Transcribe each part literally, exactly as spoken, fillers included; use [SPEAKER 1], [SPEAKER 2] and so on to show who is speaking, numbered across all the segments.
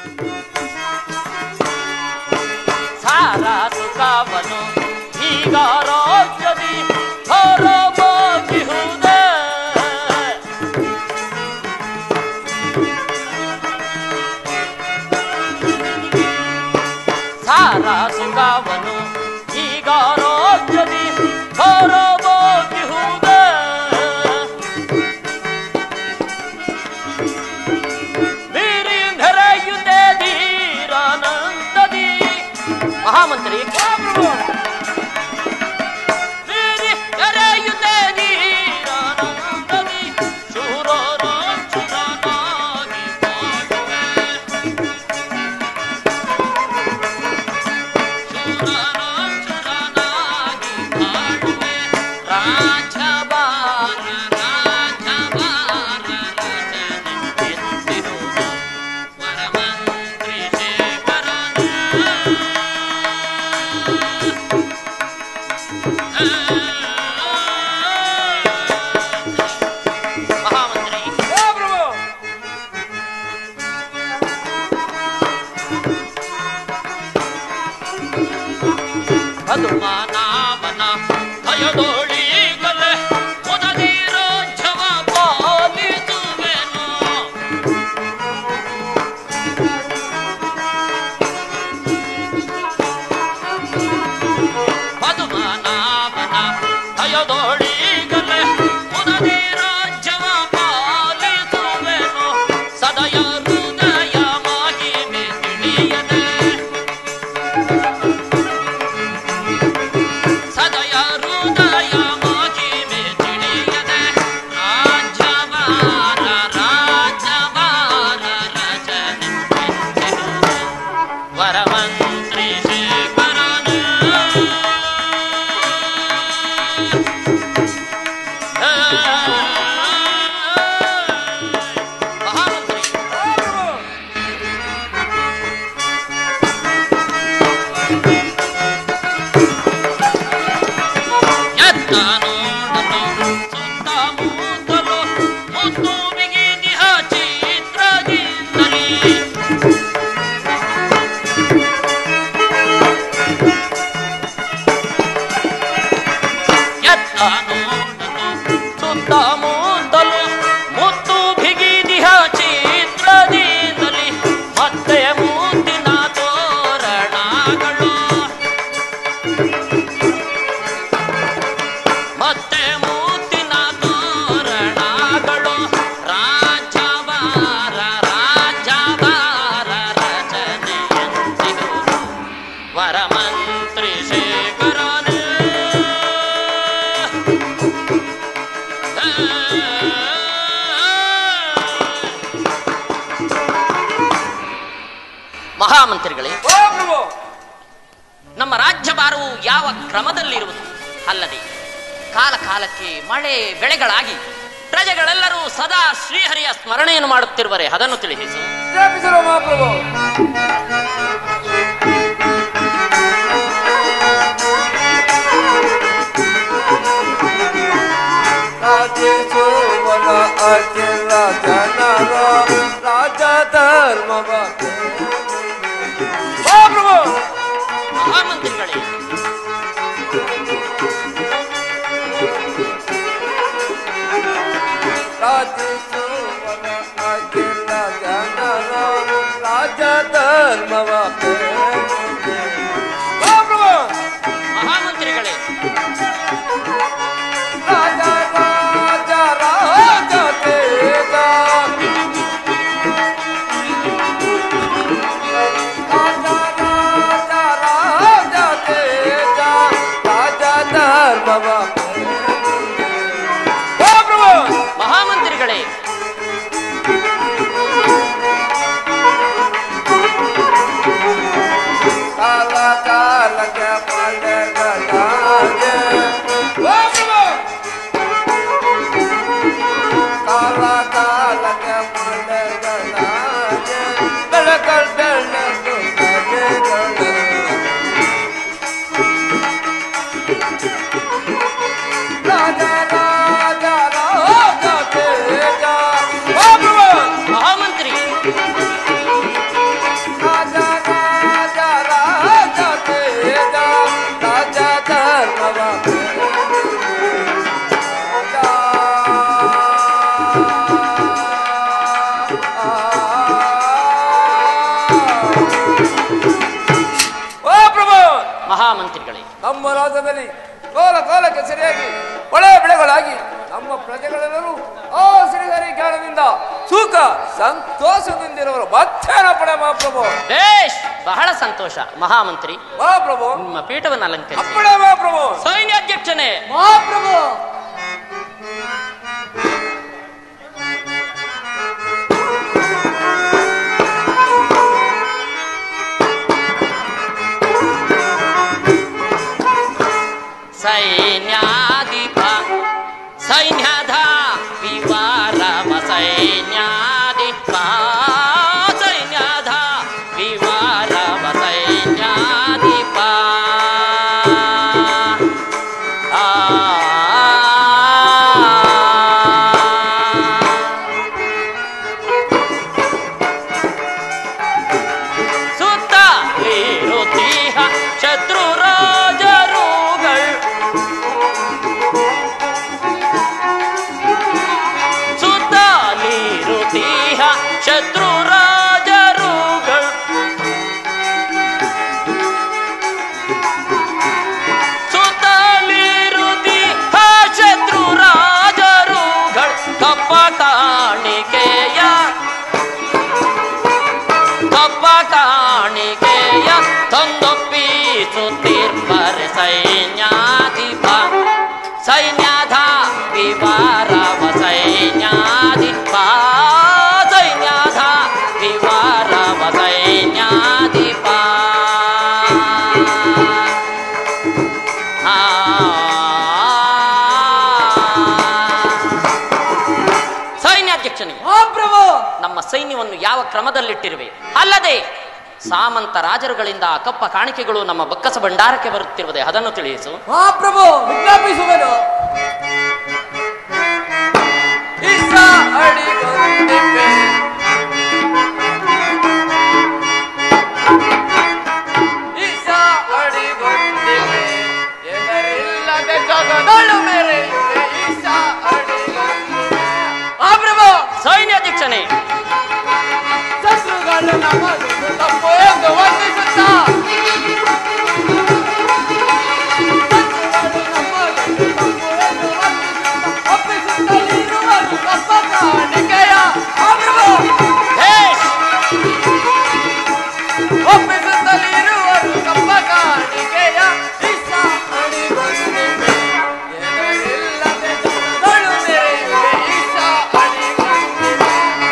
[SPEAKER 1] ಸಾರಾ ಸುಖವನ್ನು ಈಗ ರಾಜ್ಯದಿ ಹೊರಬೋಗಿಹುದೇ ಸಾರಾ ಸುಖವನ್ನು ಈಗ ರಾಜ್ಯದಿ ಹೊರಬೋಗಿಹುದೇ ಬೀರಿಂಧರೆಯುವುದೇ ಧೀರಾನಂದದಿ ಮಹಾಮಂತ್ರಿ ಹನುಮಾನಾಮನ ಭಯದೋಳಿಗಲೆ ಮುದದಿ ರಾಜ್ಯವ ಪಾಲಿಸುವೆನು ಹನುಮಾನಾಮನ ಭಯದೋಳಿಗಲೆ ಮುದದಿ ರಾಜ್ಯವ ಪಾಲಿಸುವೆನು ಸದಯ ಹೃದಯ ಮಹಿಮೆ ತಿಳಿಯದೆ ಮಹಾಮಂತ್ರಿಗಳೇ, ನಮ್ಮ ರಾಜ್ಯಭಾರವು ಯಾವ ಕ್ರಮದಲ್ಲಿರುವುದು ಅಲ್ಲದೆ ಕಾಲ ಕಾಲಕ್ಕೆ ಮಳೆ ಬೆಳೆಗಳಾಗಿ ಪ್ರಜೆಗಳೆಲ್ಲರೂ ಸದಾ ಶ್ರೀಹರಿಯ ಸ್ಮರಣೆಯನ್ನು ಮಾಡುತ್ತಿರುವರೆ ಅದನ್ನು ತಿಳಿಸು. ಮಹಾಮಂತ್ರಿಗಳೇ, ಮಹಾಮಂತ್ರಿಗಳೇ, ಮಹಾಮಂತ್ರಿಗಳೇ,
[SPEAKER 2] ಕಾಲ ಕಾಲಕ್ಕೆ ಕಾಲ ಕಾಲಕ್ಕೆ ಬೆಳಕಂಡ
[SPEAKER 1] ಮಹಾಮಂತ್ರಿ
[SPEAKER 2] ನಮ್ಮ ರಾಜ್ಯದಲ್ಲಿ ಕಾಲ ಕಾಲಕ್ಕೆ ಸರಿಯಾಗಿ ಒಳ್ಳೆ ಬೆಳೆಗಳಾಗಿ ನಮ್ಮ ಪ್ರಜೆಗಳೆಲ್ಲರೂ ಆ ಶ್ರೀಹರಿ ಜ್ಞಾನದಿಂದ ಸುಖ ಸಂತೋಷದಿಂದಿರುವರು ಮತ್ತೇನ ಪಡೆ ಮಹಾಪ್ರಭು.
[SPEAKER 1] ಬೇಷ್, ಬಹಳ ಸಂತೋಷ ಮಹಾಮಂತ್ರಿ.
[SPEAKER 2] ಮಹಾಪ್ರಭು
[SPEAKER 1] ನಿಮ್ಮ ಪೀಠವನ್ನು ಅಲಂಕರಿಸಿ.
[SPEAKER 2] ಅಪ್ಪಣೆ ಮಹಾಪ್ರಭು.
[SPEAKER 1] ಸೈನ್ಯಾಧ್ಯಕ್ಷನೇ.
[SPEAKER 3] ಮಹಾಪ್ರಭು
[SPEAKER 1] ಸೈನ್ಯಾಧಿಪ ಸೈನ್ಯದ ವಿವಾರವ ಸೈನ್ಯಾಧಿಪ ಸೈನ್ಯದ ವಿವಾರವ ಸೈನ್ಯಾಧಿಪ ಆ ಸುತ್ತಲಿರುತ್ತೀಹ ಶತ್ರು ರಾಜರುಗಳು ಸುತ್ತಲಿರುತ್ತೀಹ ಶತ್ರು ರಾಜರುಗಳು ಸುತ್ತಲಿರುತ್ತೀಹ ಶತ್ರು ರಾಜರುಗಳು ಕಪ್ಪ ಕಾಣಿಕೆಯ ಕಪ್ಪ ಕಾಣಿಕೆಯ ತಂದೊಪ್ಪಿಸುತ್ತಿರ್ಬರೆ ಸೈನ್ಯಾಧಿಪ ಸೈನ್ಯದ ವಿವಾರವ ಸೈನ್ಯಾಧಿಪ ಸೈನ್ಯದ ವಿವಾರವ ಸೈನ್ಯಾಧಿಪ ಆ ಸೈನ್ಯಾಧ್ಯಕ್ಷನಿಗೆ
[SPEAKER 3] ಮಹಾಪ್ರಭು
[SPEAKER 1] ನಮ್ಮ ಸೈನ್ಯವನ್ನು ಯಾವ ಕ್ರಮದಲ್ಲಿಟ್ಟಿರುವೆ? ಅಲ್ಲದೆ ಸಾಮಂತ ರಾಜರುಗಳಿಂದ ಕಪ್ಪ ಕಾಣಿಕೆಗಳು ನಮ್ಮ ಬೊಕ್ಕಸ ಭಂಡಾರಕ್ಕೆ ಬರುತ್ತಿರುವುದೇ ಅದನ್ನು ತಿಳಿಸು.
[SPEAKER 3] ಮಹಾಪ್ರಭು ವಿಜ್ಞಾಪಿಸುವೆನು.
[SPEAKER 2] ಇಸ ಅಡಿಗೊಂದಿವೆ ಇಸ ಅಡಿಗೊಂದಿವೆ ಎದರಿಲ್ಲದೆ ಜಗದಳು ಮೇರೆ ಇಸ ಅಡಿಗೊಂದಿವೆ.
[SPEAKER 3] ಮಹಾಪ್ರಭು
[SPEAKER 1] ಸೈನ್ಯಾಧ್ಯಕ್ಷನೇ.
[SPEAKER 3] ಶತ್ರುಗಳು ನಮಗೊಂದು ತಪ್ಪು ಎಂದು ವರ್ಣಿಸುತ್ತಾ ಶತ್ರುಗಳು ನಮಗೊಂದು ತಪ್ಪು ಎಂದು ವರ್ಣಿಸುತ್ತಾ ಒಪ್ಪಿಸುತ್ತಲಿರುವರು ಕಪ್ಪ ಕಾಣಿಕೆಯ. ಮಹಾಪ್ರಭು
[SPEAKER 1] ಭೇಷ್,
[SPEAKER 2] ಒಪ್ಪಿಸುತ್ತಲಿರುವರು ಕಪ್ಪ ಕಾಣಿಕೆಯ ಇಸ ಅಡಿಗೊಂದಿವೆ ಎದರಿಲ್ಲದೆ ಜಗದಳು ಮೇರೆ ಇಸ ಅಡಿಗೊಂದಿವೆ.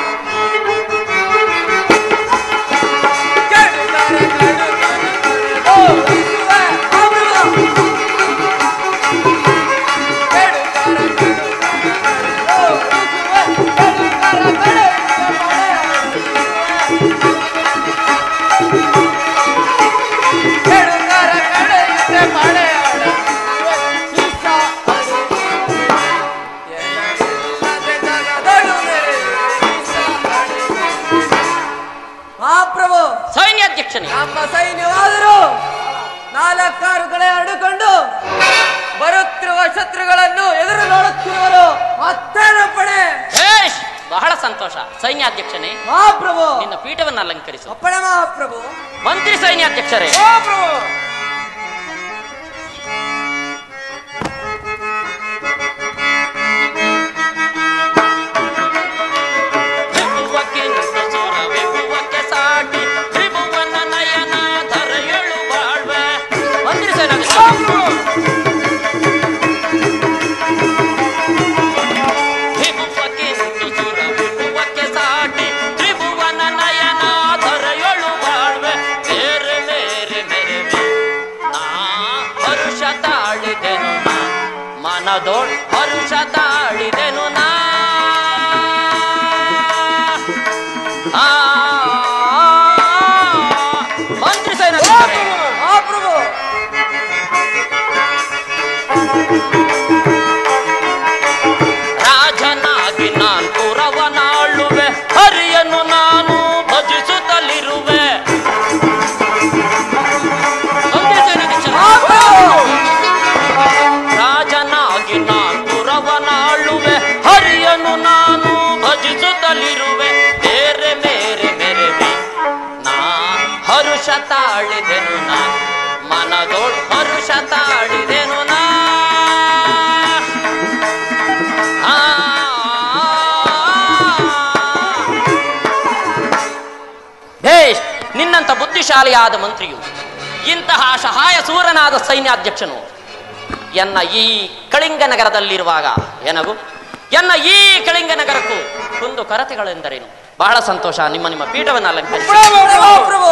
[SPEAKER 2] ಕೆಡುಕರ ಕೆಡುಕರ ಓ ಇಸುವೆ ಮಹಾಪ್ರಭು. ಕೆಡುಕರ ಕೆಡುಕರ ಓ ಇಸುವೆ ಕೆಡುಕರ ಕೆಡುಕರ ಕೆಡುಕರ ಕಡೆಯುತ್ತೆ ಮಳೆಯಾಡುತ್ತಿವೆ ಇಸ ಅಡಿಗೊಂದಿವೆ ಎದರಿಲ್ಲದೆ ಜಗದಳು ಮೇರೆ ಇಸ ಅಡಿಗೊಂದಿವೆ.
[SPEAKER 3] ಮಹಾಪ್ರಭು
[SPEAKER 1] ಸೈನ್ಯಾಧ್ಯಕ್ಷನೇ.
[SPEAKER 3] ನಮ್ಮ ಸೈನ್ಯವಾದರೂ ನಾಲ್ಕಾರು ಕಡೆ ಹರಡಿಕೊಂಡು ಬರುತ್ತಿರುವ ಶತ್ರುಗಳನ್ನು ಎದುರು ನೋಡುತ್ತಿರುವರು ಮತ್ತೇನ ಪಡೆ.
[SPEAKER 1] ಭೇಷ್, ಬಹಳ ಸಂತೋಷ ಸೈನ್ಯಾಧ್ಯಕ್ಷನೇ.
[SPEAKER 3] ಮಹಾಪ್ರಭು
[SPEAKER 1] ನಿನ್ನ ಪೀಠವನ್ನು ಅಲಂಕರಿಸು.
[SPEAKER 3] ಅಪ್ಪಣೆ ಮಹಾಪ್ರಭು.
[SPEAKER 1] ಮಂತ್ರಿ ಸೈನ್ಯಾಧ್ಯಕ್ಷರೇ.
[SPEAKER 2] ಮಹಾಪ್ರಭು
[SPEAKER 1] ತ್ರಿಭುವಕ್ಕೆ ನಿಂತು ಸುರ ವಿಭುವಕ್ಕೆ ಸಾಟಿ ತ್ರಿಭುವನ ನಯನ ಧರೆಯಳು ಬಾಳ್ವೆ. ಮಂತ್ರಿ ಸೈನ್ಯಾಧ್ಯಕ್ಷರೇ. ತ್ರಿಭುವಕ್ಕೆ ನಿಂತು ಸುರ ವಿಭುವಕ್ಕೆ ಸಾಟಿ ತ್ರಿಭುವನ ನಯನ ಧರೆಯಳು ಬಾಳ್ವೆ. ಮೇರೆ ಮೇರೆ ಮೆರೆವೆ ನಾ ಹರುಷ ತಾಳಿದೆನು ನಾ ಮನದೋಳ್ ಹರುಷ ತಾಳಿದೆನು ನಾ. ಆ ಮಂತ್ರಿ ಸೈನ್ಯಾಧ್ಯಕ್ಷರೇ.
[SPEAKER 3] ಮಹಾಪ್ರಭು
[SPEAKER 1] ರಾಜನಾಗಿ ನಾನ್ ಪುರವನಾಳುವೆ ಹರಿಯನ್ನು ನಾನು ಭಜಿಸುತ್ತಲಿರುವೆ. ಮಂತ್ರಿ ಸೈನ್ಯಾಧ್ಯಕ್ಷರೇ. ರಾಜನಾಗಿ ನಾನ್ ಪುರವನಾಳುವೆ ಹರಿಯನ್ನು ನಾನು ಭಜಿಸುತ್ತಲಿರುವೆ. ಮೇರೆ ಮೇರೆ ಮೆರೆವೆ ನಾ ಹರುಷ ತಾಳಿದೆನು ನಾ ಮನದೋಳ್ ಹರುಷ ತಾಳಿದೆನು ನಾ ಭೇಷ್, ನಿನ್ನಂತ ಬುದ್ಧಿಶಾಲಿಯಾದ ಮಂತ್ರಿಯು ಇಂತಹ ಸಹಾಯ ಸೂರನಾದ ಸೈನ್ಯಾಧ್ಯಕ್ಷನು ಎನ್ನ ಈ ಕಳಿಂಗ ನಗರದಲ್ಲಿರುವಾಗ ಏನಗು ಎನ್ನ ಈ ಕಳಿಂಗ ನಗರಕ್ಕೂ ಕುಂದು ಕೊರತೆಗಳೆಂದರೇನು? ಬಹಳ ಸಂತೋಷ. ನಿಮ್ಮ ನಿಮ್ಮ ಪೀಠವನ್ನು ಅಲಂಕರಿಸಿ.
[SPEAKER 3] ಪ್ರಭು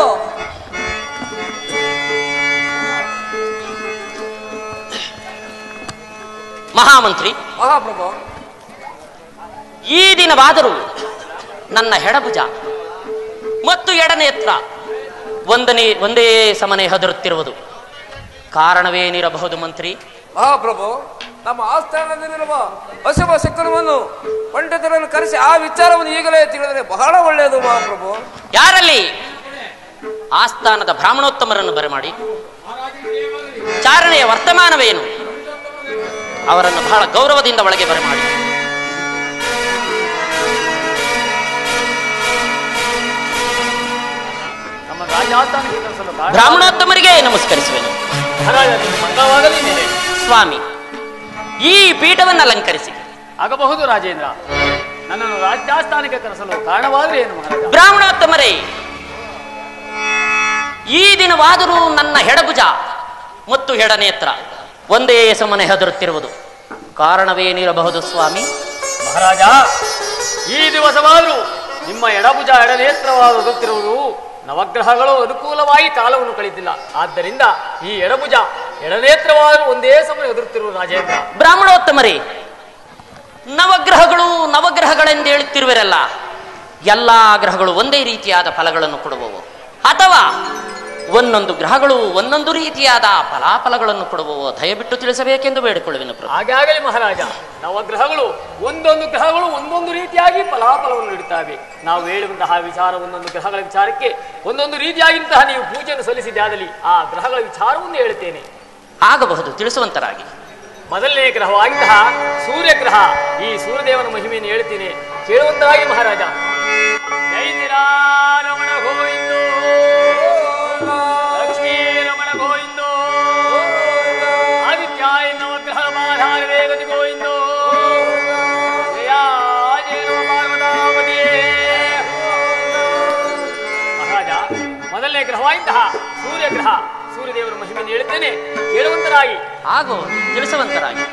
[SPEAKER 1] ಮಹಾಮಂತ್ರಿ,
[SPEAKER 2] ಮಹಾಪ್ರಭು,
[SPEAKER 1] ಈ ದಿನವಾದರೂ ನನ್ನ ಎಡಭುಜ ಮತ್ತು ಎಡನೇತ್ರ ಒಂದನೇ ಒಂದೇ ಸಮನೆ ಹದರುತ್ತಿರುವುದು ಕಾರಣವೇನಿರಬಹುದು ಮಂತ್ರಿ?
[SPEAKER 2] ಮಹಾಪ್ರಭು, ನಮ್ಮ ಆಸ್ಥಾನದಲ್ಲಿರುವ ಅಶುಭ ಶಕ್ತನವನ್ನು ಪಂಡಿತರನ್ನು ಕರೆಸಿ ಆ ವಿಚಾರವನ್ನು ಈಗಲೇ ತಿಳಿದರೆ ಬಹಳ ಒಳ್ಳೆಯದು ಮಹಾಪ್ರಭು.
[SPEAKER 1] ಯಾರಲ್ಲಿ? ಆಸ್ಥಾನದ ಬ್ರಾಹ್ಮಣೋತ್ತಮರನ್ನು ಬರಮಾಡಿ ಚಾರಣೆಯ ವರ್ತಮಾನವೇನು ಅವರನ್ನು ಬಹಳ ಗೌರವದಿಂದ ಒಳಗೆ ಬರಮಾಡಿ. ಬ್ರಾಹ್ಮಣೋತ್ತಮರಿಗೆ ನಮಸ್ಕರಿಸುವೆನು. ಸ್ವಾಮಿ, ಈ ಪೀಠವನ್ನು ಅಲಂಕರಿಸಿ.
[SPEAKER 4] ಆಗಬಹುದು ರಾಜೇಂದ್ರ. ನನ್ನನ್ನು ರಾಜ್ಯಾಸ್ಥಾನಕ್ಕೆ ಕರೆಸಲು ಕಾರಣವಾದರೆ ಏನು ಮಹಾರಾಜ?
[SPEAKER 1] ಬ್ರಾಹ್ಮಣೋತ್ತಮರೇ, ಈ ದಿನವಾದರೂ ನನ್ನ ಎಡಭುಜ ಮತ್ತು ಎಡನೇತ್ರ ಒಂದೇ ಸಮನೆ ಹೆದರುತ್ತಿರುವುದು ಕಾರಣವೇನಿರಬಹುದು ಸ್ವಾಮಿ?
[SPEAKER 4] ಮಹಾರಾಜ, ಈ ದಿವಸವಾದರೂ ನಿಮ್ಮ ಎಡಭುಜ ಎಡನೇತ್ರವಾಗುತ್ತಿರುವುದು ನವಗ್ರಹಗಳು ಅನುಕೂಲವಾಗಿ ಕಾಲವನ್ನು ಕಳೆದಿಲ್ಲ. ಆದ್ದರಿಂದ ಈ ಎಡಭುಜ ಎಡನೇತ್ರವಾದರೂ ಒಂದೇ ಸಮಯ ಎದುರುತ್ತಿರುವ ರಾಜೇಂದ್ರ.
[SPEAKER 1] ಬ್ರಾಹ್ಮಣೋತ್ತಮರೇ, ನವಗ್ರಹಗಳು ನವಗ್ರಹಗಳೆಂದು ಹೇಳುತ್ತಿರುವರಲ್ಲ, ಎಲ್ಲಾ ಗ್ರಹಗಳು ಒಂದೇ ರೀತಿಯಾದ ಫಲಗಳನ್ನು ಕೊಡುವವು ಅಥವಾ ಒಂದೊಂದು ಗ್ರಹಗಳು ಒಂದೊಂದು ರೀತಿಯಾದ ಫಲಾಫಲಗಳನ್ನು ಕೊಡುವವು? ದಯವಿಟ್ಟು ತಿಳಿಸಬೇಕೆಂದು ಬೇಡಿಕೊಳ್ಳುವೆನು ಪ್ರಭು.
[SPEAKER 4] ಹಾಗೆ ಆಗಲಿ ಮಹಾರಾಜ. ನವಗ್ರಹಗಳು ಒಂದೊಂದು ಗ್ರಹಗಳು ಒಂದೊಂದು ರೀತಿಯಾಗಿ ಫಲಾಫಲವನ್ನು ನೀಡುತ್ತವೆ. ನಾವು ಹೇಳುವಂತಹ ವಿಚಾರ ಒಂದೊಂದು ಗ್ರಹಗಳ ವಿಚಾರಕ್ಕೆ ಒಂದೊಂದು ರೀತಿಯಾಗಿಂತಹ ನೀವು ಪೂಜೆಯನ್ನು ಸಲ್ಲಿಸಿದಾದಲ್ಲಿ ಆ ಗ್ರಹಗಳ ವಿಚಾರವನ್ನು ಹೇಳುತ್ತೇನೆ. ಆಗಬಹುದು,
[SPEAKER 1] ತಿಳಿಸುವಂತರಾಗಿ.
[SPEAKER 4] ಮೊದಲನೇ ಗ್ರಹವಾಗಿದ್ತಹ ಸೂರ್ಯಗ್ರಹ, ಈ ಸೂರ್ಯದೇವನ ಮಹಿಮೆಯನ್ನು ಹೇಳ್ತೇನೆ, ಕೇಳುವಂತರಾಗಿ ಮಹಾರಾಜ. ಜೈ ರಮಣ ಗೋವಿಂದೋ, ಲಕ್ಷ್ಮೀ ರಮಣ ಗೋವಿಂದೋ, ಆದಿತ್ಯಾಯ ನವಗ್ರಹ ಮಾಧಾರ ವೇಗತಿ ಗೋವಿಂದೋ, ಜಯಾ ಜಯ ಪಾರ್ವತಾಪತಿಯೇ. ಮಹಾರಾಜ, ಮೊದಲನೇ ಗ್ರಹವಾಗಿದ್ತಹ ಸೂರ್ಯಗ್ರಹ, ಸೂರ್ಯದೇವರ ಮಹಿಮೆಯನ್ನು ಹೇಳುತ್ತೇನೆ, ಕೇಳುವಂತರಾಗಿ.
[SPEAKER 1] ಹಾಗೂ ತಿಳಿಸುವಂತರಾಗಿ.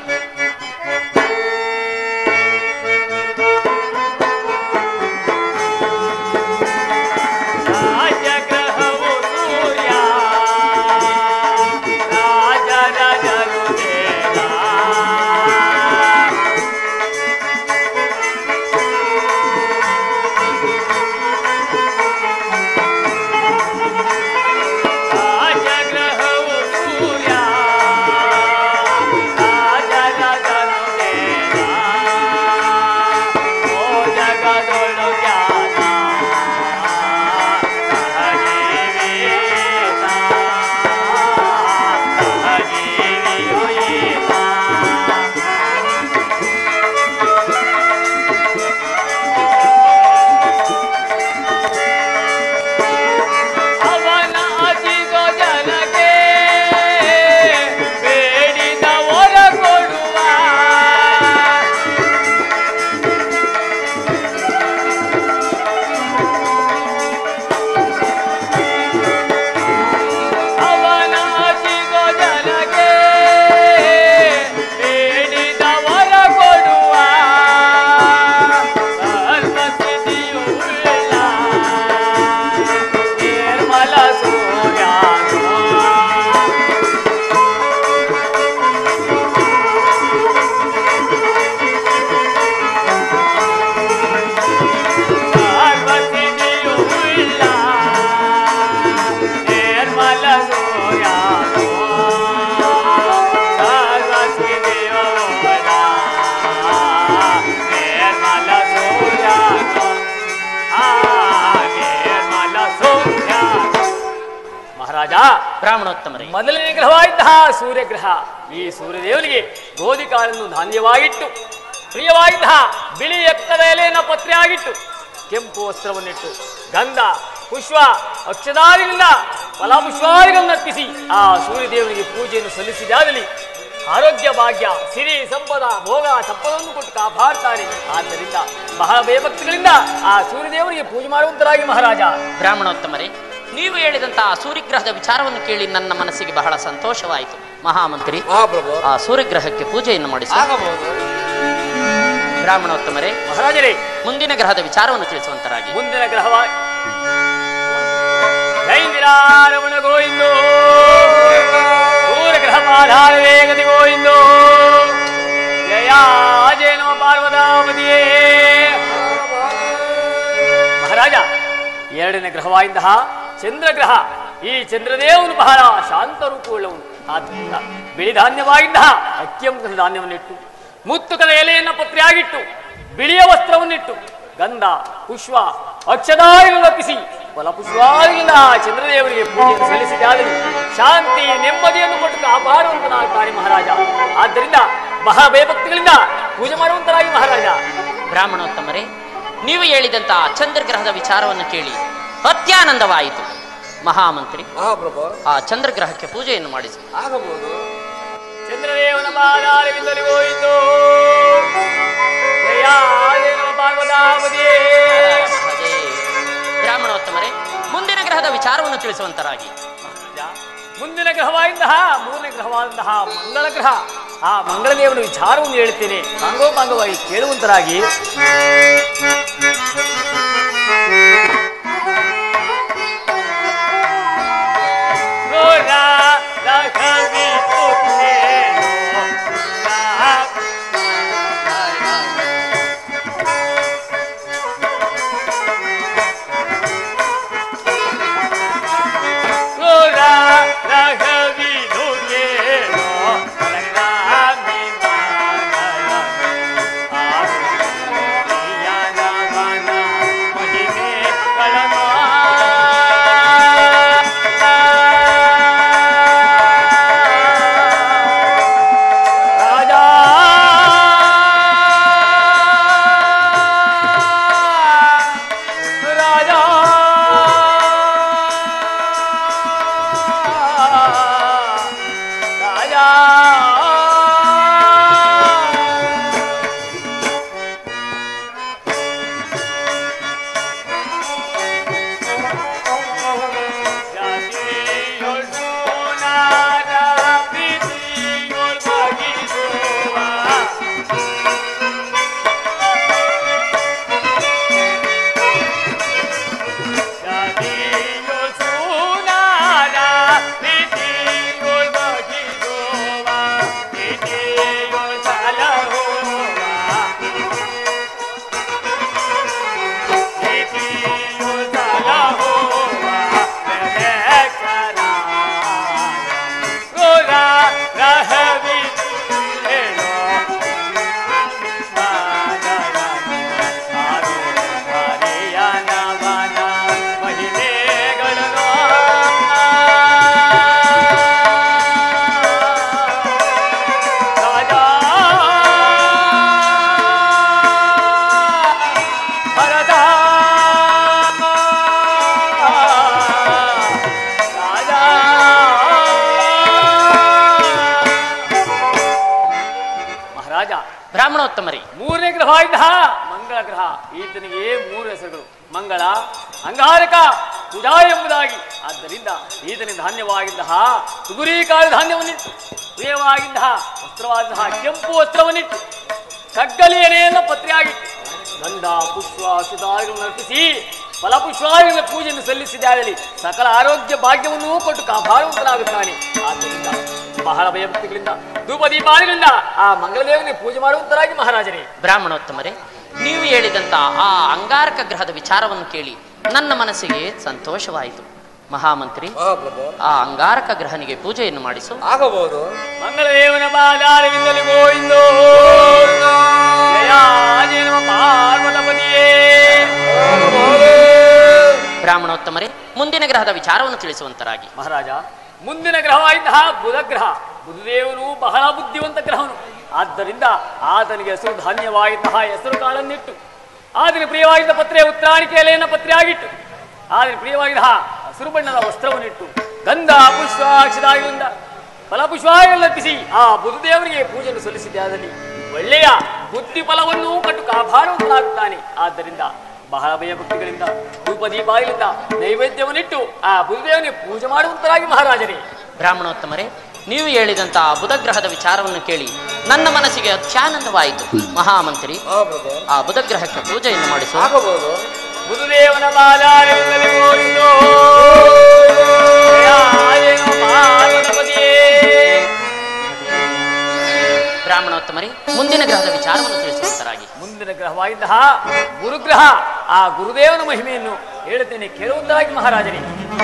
[SPEAKER 1] ಬ್ರಾಹ್ಮಣೋತ್ತಮರೇ,
[SPEAKER 4] ಮೊದಲನೇ ಗ್ರಹವಾಗಿದ್ತಹ ಸೂರ್ಯಗ್ರಹ, ಈ ಸೂರ್ಯದೇವನಿಗೆ ಗೋಧಿ ಕಾಳನ್ನು ಧಾನ್ಯವಾಗಿಟ್ಟು, ಪ್ರಿಯವಾಗಿದ್ತಹ ಬಿಳಿ ಎಕ್ಕದ ಎಲೆಯನ್ನು ಪತ್ರೆಯಾಗಿಟ್ಟು, ಕೆಂಪು ವಸ್ತ್ರವನ್ನಿಟ್ಟು, ಗಂಧ ಪುಷ್ಪ ಅಕ್ಷದಾದಿಗಳಿಂದ ಫಲಪುಷ್ಪಾದಿಗಳನ್ನು ಅರ್ಪಿಸಿ ಆ ಸೂರ್ಯದೇವನಿಗೆ ಪೂಜೆಯನ್ನು ಸಲ್ಲಿಸಿದಾಗಲಿ ಆರೋಗ್ಯ ಭಾಗ್ಯ ಸಿರಿ ಸಂಪದ ಭೋಗ ಸಂಪದವನ್ನು ಕೊಟ್ಟು ಕಾಪಾಡ್ತಾನೆ. ಆದ್ದರಿಂದ ಬಹಳ ಭಯಭಕ್ತಿಗಳಿಂದ ಆ ಸೂರ್ಯದೇವರಿಗೆ ಪೂಜೆ ಮಾಡುವಂತರಾಗಿ ಮಹಾರಾಜ.
[SPEAKER 1] ಬ್ರಾಹ್ಮಣೋತ್ತಮರೇ, ನೀವು ಹೇಳಿದಂತಹ ಸೂರ್ಯಗ್ರಹದ ವಿಚಾರವನ್ನು ಕೇಳಿ ನನ್ನ ಮನಸ್ಸಿಗೆ ಬಹಳ ಸಂತೋಷವಾಯಿತು. ಮಹಾಮಂತ್ರಿ, ಆ ಸೂರ್ಯಗ್ರಹಕ್ಕೆ ಪೂಜೆಯನ್ನು ಮಾಡಿಸಿ. ಬ್ರಾಹ್ಮಣೋತ್ತಮರೇ,
[SPEAKER 4] ಮಹಾರಾಜರೇ,
[SPEAKER 1] ಮುಂದಿನ ಗ್ರಹದ ವಿಚಾರವನ್ನು ತಿಳಿಸುವಂತರಾಗಿ.
[SPEAKER 4] ಮುಂದಿನ ಗ್ರಹವ ಜೈಂದಿರಾರಮಣ ಗೋವಿಂದೋ, ಸೂರ್ಯಗ್ರಹ ಆಧಾರ ವೇಗದಿ ಗೋವಿಂದೋ, ಜಯಾಜೇನೋ ಪಾರ್ವತಾಪತಿಯೇ. ಮಹಾರಾಜ, ಎರಡನೇ ಗ್ರಹವಾಗಿದ್ದ ಚಂದ್ರಗ್ರಹ. ಈ ಚಂದ್ರದೇವನು ಬಹಳ ಶಾಂತ ರೂಪವುಳ್ಳವನು. ಆದ್ದರಿಂದ ಬಿಳಿ ಧಾನ್ಯವಾಗಿದ್ದ ಅತ್ಯಂತ ಧಾನ್ಯವನ್ನಿಟ್ಟು, ಮುತ್ತುಕದ ಎಲೆಯನ್ನು ಪತ್ರೆಯಾಗಿಟ್ಟು, ಬಿಳಿಯ ವಸ್ತ್ರವನ್ನಿಟ್ಟು, ಗಂಧ ಪುಷ್ಪ ಅಕ್ಷದಾದಿಗಳನ್ನು ಅರ್ಪಿಸಿ ಫಲಪುಷ್ಪಾದಿಗಳಿಂದ ಚಂದ್ರದೇವರಿಗೆ ಪೂಜೆಯನ್ನು ಸಲ್ಲಿಸಿದಾಗಲಿ ಶಾಂತಿ ನೆಮ್ಮದಿಯನ್ನು ಕೊಟ್ಟು ಕಾಪಾಡುವಂತನಾಗ್ತಾನೆ ಮಹಾರಾಜ. ಆದ್ದರಿಂದ ಬಹಳ ಭಯಭಕ್ತಿಗಳಿಂದ ಪೂಜೆ ಮಾಡುವಂತರಾಗಿ ಮಹಾರಾಜ.
[SPEAKER 1] ಬ್ರಾಹ್ಮಣೋತ್ತಮರೇ, ನೀವು ಹೇಳಿದಂತಹ ಚಂದ್ರಗ್ರಹದ ವಿಚಾರವನ್ನು ಕೇಳಿ ಅತ್ಯಾನಂದವಾಯಿತು. ಮಹಾಮಂತ್ರಿ, ಆ ಚಂದ್ರಗ್ರಹಕ್ಕೆ ಪೂಜೆಯನ್ನು ಮಾಡಿಸಿ.
[SPEAKER 2] ಆಗಬಹುದು.
[SPEAKER 4] ಚಂದ್ರದೇವನ ಪಾದಾರವಿಂದಲಿ ಗೋವಿಂದೋ, ಜಯಾದೇವ ಪಾರ್ವತಾಪತಿಯೇ.
[SPEAKER 1] ಬ್ರಾಹ್ಮಣೋತ್ತಮರೇ, ಮುಂದಿನ ಗ್ರಹದ ವಿಚಾರವನ್ನು ತಿಳಿಸುವಂತರಾಗಿ.
[SPEAKER 4] ಮುಂದಿನ ಗ್ರಹವಾದಂತಹ ಮೂರನೇ ಗ್ರಹವಾದಂತಹ ಮಂಗಳ ಗ್ರಹ. ಆ ಮಂಗಳದೇವನ ವಿಚಾರವನ್ನು ಹೇಳುತ್ತೇನೆ, ಸಾಂಗೋಪಾಂಗವಾಗಿ ಕೇಳುವಂತರಾಗಿ.
[SPEAKER 1] ಬ್ರಾಹ್ಮಣೋತ್ತಮರೇ,
[SPEAKER 4] ಮೂರನೇ ಗ್ರಹವಾಗಿದ್ದ ಮಂಗಳ ಗ್ರಹ. ಈತನಿಗೆ ಮೂರು ಹೆಸರುಗಳು: ಮಂಗಳ, ಅಂಗಾರಕ, ಕುಜ ಎಂಬುದಾಗಿ. ಆದ್ದರಿಂದ ಈತನ ಧಾನ್ಯವಾಗಿದ್ದ ತುಗುರಿಕಾಳು ಧಾನ್ಯವನ್ನಿಟ್ಟು, ಪ್ರಿಯವಾಗಿದ್ದ ವಸ್ತ್ರವಾದಂತಹ ಕೆಂಪು ವಸ್ತ್ರವನ್ನಿಟ್ಟು, ಕಗ್ಗಲಿ ಎಲೆಯನ್ನು ಪತ್ರೆಯಾಗಿಟ್ಟು, ಗಂಧ ಪುಷ್ಪ ಸುಧಾರಿಗಳನ್ನು ಅರ್ಪಿಸಿ ಫಲಪುಷ್ಪಾದಿಗಳ ಪೂಜೆಯನ್ನು ಸಲ್ಲಿಸಿದಾಗಲಿ ಸಕಲ ಆರೋಗ್ಯ ಭಾಗ್ಯವನ್ನೂ ಕೊಟ್ಟು ಕಾಪಾಡುವಂತನಾಗುತ್ತಾನೆ. ಆದ್ದರಿಂದ ಬಹಳ ಭಯಭಕ್ತಿಗಳಿಂದ ಧೂಪ ದೀಪಾದಿಗಳಿಂದ ಆ ಮಂಗಳದೇವನಿಗೆ ಪೂಜೆ ಮಾಡುವಂತರಾಗಿ ಮಹಾರಾಜರೇ.
[SPEAKER 1] ಬ್ರಾಹ್ಮಣೋತ್ತಮರೇ, ನೀವು ಹೇಳಿದಂತ ಆ ಅಂಗಾರಕ ಗ್ರಹದ ವಿಚಾರವನ್ನು ಕೇಳಿ ನನ್ನ ಮನಸ್ಸಿಗೆ ಸಂತೋಷವಾಯಿತು. ಮಹಾಮಂತ್ರಿ, ಆ ಅಂಗಾರಕ ಗ್ರಹನಿಗೆ ಪೂಜೆಯನ್ನು ಮಾಡಿಸು.
[SPEAKER 2] ಆಗಬಹುದು.
[SPEAKER 4] ಮಂಗಳದೇವನ ಬಾದಾರವಿಂದಲೂ ಗೋವಿಂದೋ, ಜಯಾಜೇನ ಪಾರ್ವತಪತಿಯೇ.
[SPEAKER 1] ಬ್ರಾಹ್ಮಣೋತ್ತಮರೇ, ಮುಂದಿನ ಗ್ರಹದ ವಿಚಾರವನ್ನು ತಿಳಿಸುವಂತರಾಗಿ.
[SPEAKER 4] ಮಹಾರಾಜ, ಮುಂದಿನ ಗ್ರಹವಾಗಿದ್ದ ಬುಧ ಗ್ರಹ. ಬುಧದೇವನು ಬಹಳ ಬುದ್ಧಿವಂತ ಗ್ರಹನು. ಆದ್ದರಿಂದ ಆತನಿಗೆ ಹೆಸರು ಧಾನ್ಯವಾಗಿದ್ದ ಹೆಸರು ಕಾಳನ್ನಿಟ್ಟು, ಆತನ ಪ್ರಿಯವಾಗಿದ್ದ ಪತ್ರೆ ಉತ್ತರಾಣಿಕೆ ಎಲೆಯನ್ನು ಪತ್ರೆಯಾಗಿಟ್ಟು, ಆದರೆ ಪ್ರಿಯವಾಗಿದ್ದ ಹಸಿರು ಬಣ್ಣದ ವಸ್ತ್ರವನ್ನಿಟ್ಟು ಗಂಧ ಪುಷ್ಪಾಕ್ಷದಾಗಿಂದ ಫಲಪುಷ್ಪಗಳನ್ನು ಅರ್ಪಿಸಿ ಆ ಬುಧದೇವರಿಗೆ ಪೂಜೆಯನ್ನು ಸಲ್ಲಿಸಿದ್ದೆ. ಅದರಲ್ಲಿ ಒಳ್ಳೆಯ ಬುದ್ಧಿ ಫಲವನ್ನು ಕಟ್ಟು ಕಾಪಾಡುವಂತಾಗುತ್ತಾನೆ. ಆದ್ದರಿಂದ ಬಹಳ ಭಯ ಭಕ್ತಿಗಳಿಂದ ಧೂಪ ದೀಪಾಗಳಿಂದ ನೈವೇದ್ಯವನ್ನಿಟ್ಟು ಆ ಬುಧದೇವನಿಗೆ ಪೂಜೆ ಮಾಡುವಂತರಾಗಿ ಮಹಾರಾಜರೇ.
[SPEAKER 1] ಬ್ರಾಹ್ಮಣೋತ್ತಮರೇ, ನೀವು ಹೇಳಿದಂತಹ ಬುಧಗ್ರಹದ ವಿಚಾರವನ್ನು ಕೇಳಿ ನನ್ನ ಮನಸ್ಸಿಗೆ ಅತ್ಯಾನಂದವಾಯಿತು. ಮಹಾಮಂತ್ರಿ, ಆ ಬುಧಗ್ರಹಕ್ಕೆ ಪೂಜೆಯನ್ನು ಮಾಡಿಸಬಹುದು.
[SPEAKER 4] ಬುಧದೇವನ ಬಾಲಾರಿಂದಲೇ ಹೋಗಿದ್ದು
[SPEAKER 1] ಬ್ರಾಹ್ಮಣೋತ್ತಮರೇ, ಮುಂದಿನ ಗ್ರಹದ ವಿಚಾರವನ್ನು ತಿಳಿಸುವಂತರಾಗಿ.
[SPEAKER 4] ಮುಂದಿನ ಗ್ರಹವಾಗಿದ್ದ ಗುರುಗ್ರಹ, ಆ ಗುರುದೇವನ ಮಹಿಮೆಯನ್ನು ಹೇಳುತ್ತೇನೆ ಕೇಳುವಂತರಾಗಿ ಮಹಾರಾಜರೇ.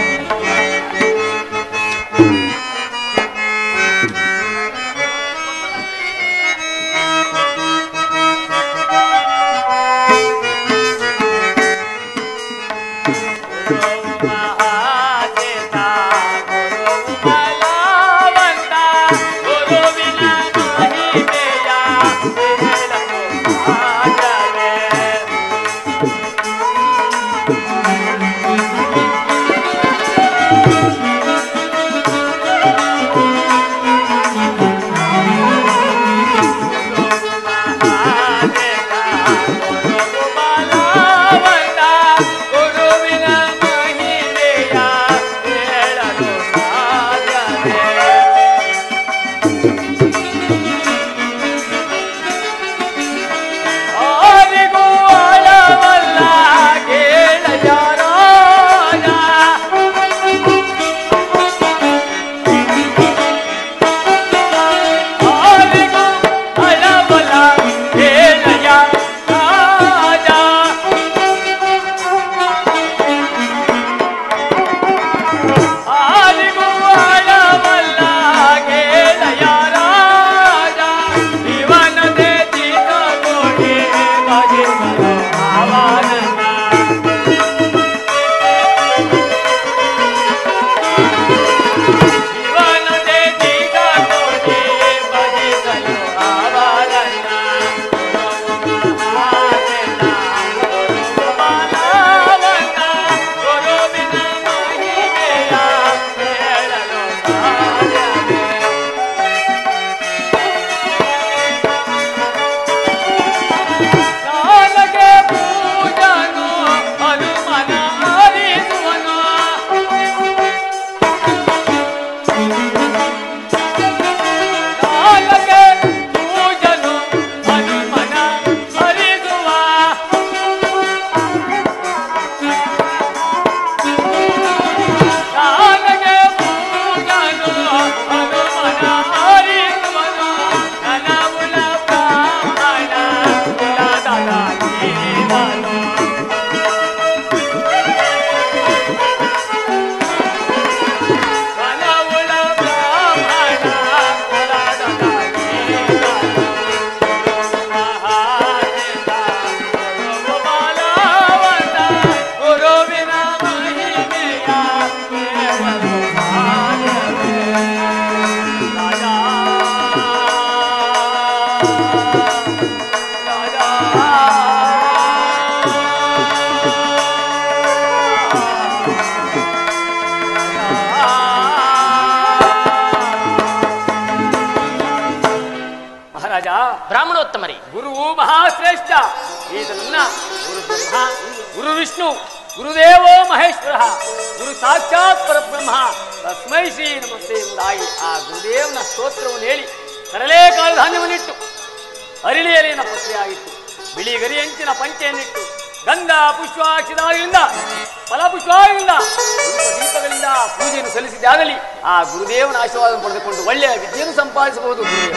[SPEAKER 1] ಬ್ರಾಹ್ಮಣೋತ್ತಮರೇ,
[SPEAKER 4] ಗುರುವು ಮಹಾಶ್ರೇಷ್ಠ. ಈತನನ್ನ ಗುರು ಬ್ರಹ್ಮ, ಗುರು ವಿಷ್ಣು, ಗುರುದೇವೋ ಮಹೇಶ್ವರ, ಗುರು ಸಾಕ್ಷಾತ್ ಪರಬ್ರಹ್ಮ, ತಸ್ಮೈ ಶ್ರೀ ನಮಸ್ತೆ ಎಂಬುದಾಗಿ ಆ ಗುರುದೇವನ ಸ್ತೋತ್ರವನ್ನು ಹೇಳಿ ಕಡಲೆ ಕಾಳು ಧಾನ್ಯವನ್ನಿಟ್ಟು ಅರಿಳಿಯಲಿನ ಪತ್ರೆಯಾಗಿತ್ತು, ಬಿಳಿ ಗರಿಯಂಚಿನ ಪಂಚೆಯನ್ನಿಟ್ಟು ಗಂಧ ಪುಷ್ಪಾಕ್ಷಿದಾಗಿಂದ ಫಲಪುಷ್ಪಗಳಿಂದ ದೀಪಗಳಿಂದ ಪೂಜೆಯನ್ನು ಸಲ್ಲಿಸಿದ್ದಾಗಲಿ ಆ ಗುರುದೇವನ ಆಶೀರ್ವಾದ ಪಡೆದುಕೊಂಡು ಒಳ್ಳೆಯ ವಿದ್ಯೆಯನ್ನು ಸಂಪಾದಿಸಬಹುದು. ಗುರುದೇವ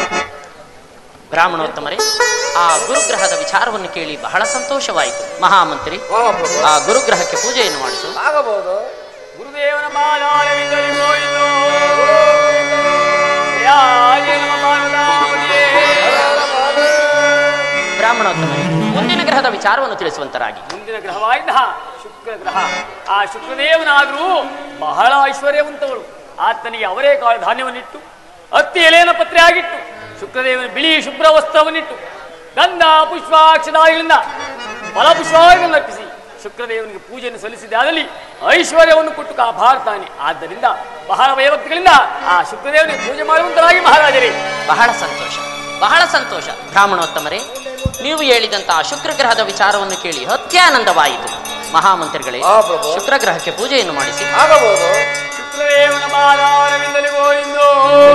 [SPEAKER 1] ಬ್ರಾಹ್ಮಣೋತ್ತಮರೇ, ಆ ಗುರುಗ್ರಹದ ವಿಚಾರವನ್ನು ಕೇಳಿ ಬಹಳ ಸಂತೋಷವಾಯಿತು. ಮಹಾಮಂತ್ರಿ, ಆ ಗುರುಗ್ರಹಕ್ಕೆ ಪೂಜೆಯನ್ನು ಮಾಡಿಸು.
[SPEAKER 2] ಆಗಬಹುದು.
[SPEAKER 4] ಗುರುದೇವನ ಬಾಲಾರವಿಂದಲೇ ಹೋಯಿತು.
[SPEAKER 1] ಬ್ರಾಹ್ಮಣೋತ್ತಮರೇ, ಮುಂದಿನ ಗ್ರಹದ ವಿಚಾರವನ್ನು ತಿಳಿಸುವಂತರಾಗಿ.
[SPEAKER 4] ಮುಂದಿನ ಗ್ರಹವಾದ ಶುಕ್ರ ಗ್ರಹ. ಆ ಶುಕ್ರದೇವನಾದರೂ ಬಹಳ ಐಶ್ವರ್ಯವಂತವರು. ಆತನಿಗೆ ಅವರೇ ಕಾಳು ಧಾನ್ಯವನ್ನಿಟ್ಟು ಹತ್ತಿ ಎಲೆಯನ್ನು ಪತ್ರೆ ಆಗಿಟ್ಟು ಶುಕ್ರದೇವನ ಬಿಳಿ ಶುಭ್ರ ವಸ್ತ್ರವನ್ನಿಟ್ಟು ಗಂಧ ಪುಷ್ಪಾಕ್ಷದಾಗಿಲಿಂದ ಫಲಪುಷ್ಪಗಳನ್ನು ಅರ್ಪಿಸಿ ಶುಕ್ರದೇವನಿಗೆ ಪೂಜೆಯನ್ನು ಸಲ್ಲಿಸಿದಾದಲ್ಲಿ ಐಶ್ವರ್ಯವನ್ನು ಕೊಟ್ಟು ಕಾಪಾಡ್ತಾನೆ. ಆದ್ದರಿಂದ ಬಹಳ ಭಯಭಕ್ತಿಗಳಿಂದ ಆ ಶುಕ್ರದೇವನಿಗೆ ಪೂಜೆ ಮಾಡುವಂತರಾಗಿ ಮಹಾರಾಜರೇ.
[SPEAKER 1] ಬಹಳ ಸಂತೋಷ, ಬಹಳ ಸಂತೋಷ. ಬ್ರಾಹ್ಮಣೋತ್ತಮರೇ, ನೀವು ಹೇಳಿದಂತಹ ಶುಕ್ರಗ್ರಹದ ವಿಚಾರವನ್ನು ಕೇಳಿ ಅತ್ಯಾನಂದವಾಯಿತು. ಮಹಾಮಂತ್ರಿಗಳೇ, ಶುಕ್ರಗ್ರಹಕ್ಕೆ ಪೂಜೆಯನ್ನು ಮಾಡಿಸಿ.
[SPEAKER 2] ಆಗಬಹುದು.
[SPEAKER 4] ಶುಕ್ರದೇವನ ಬಾಲಾರವಿಂದಲೇ ಗೋವಿಂದೋ.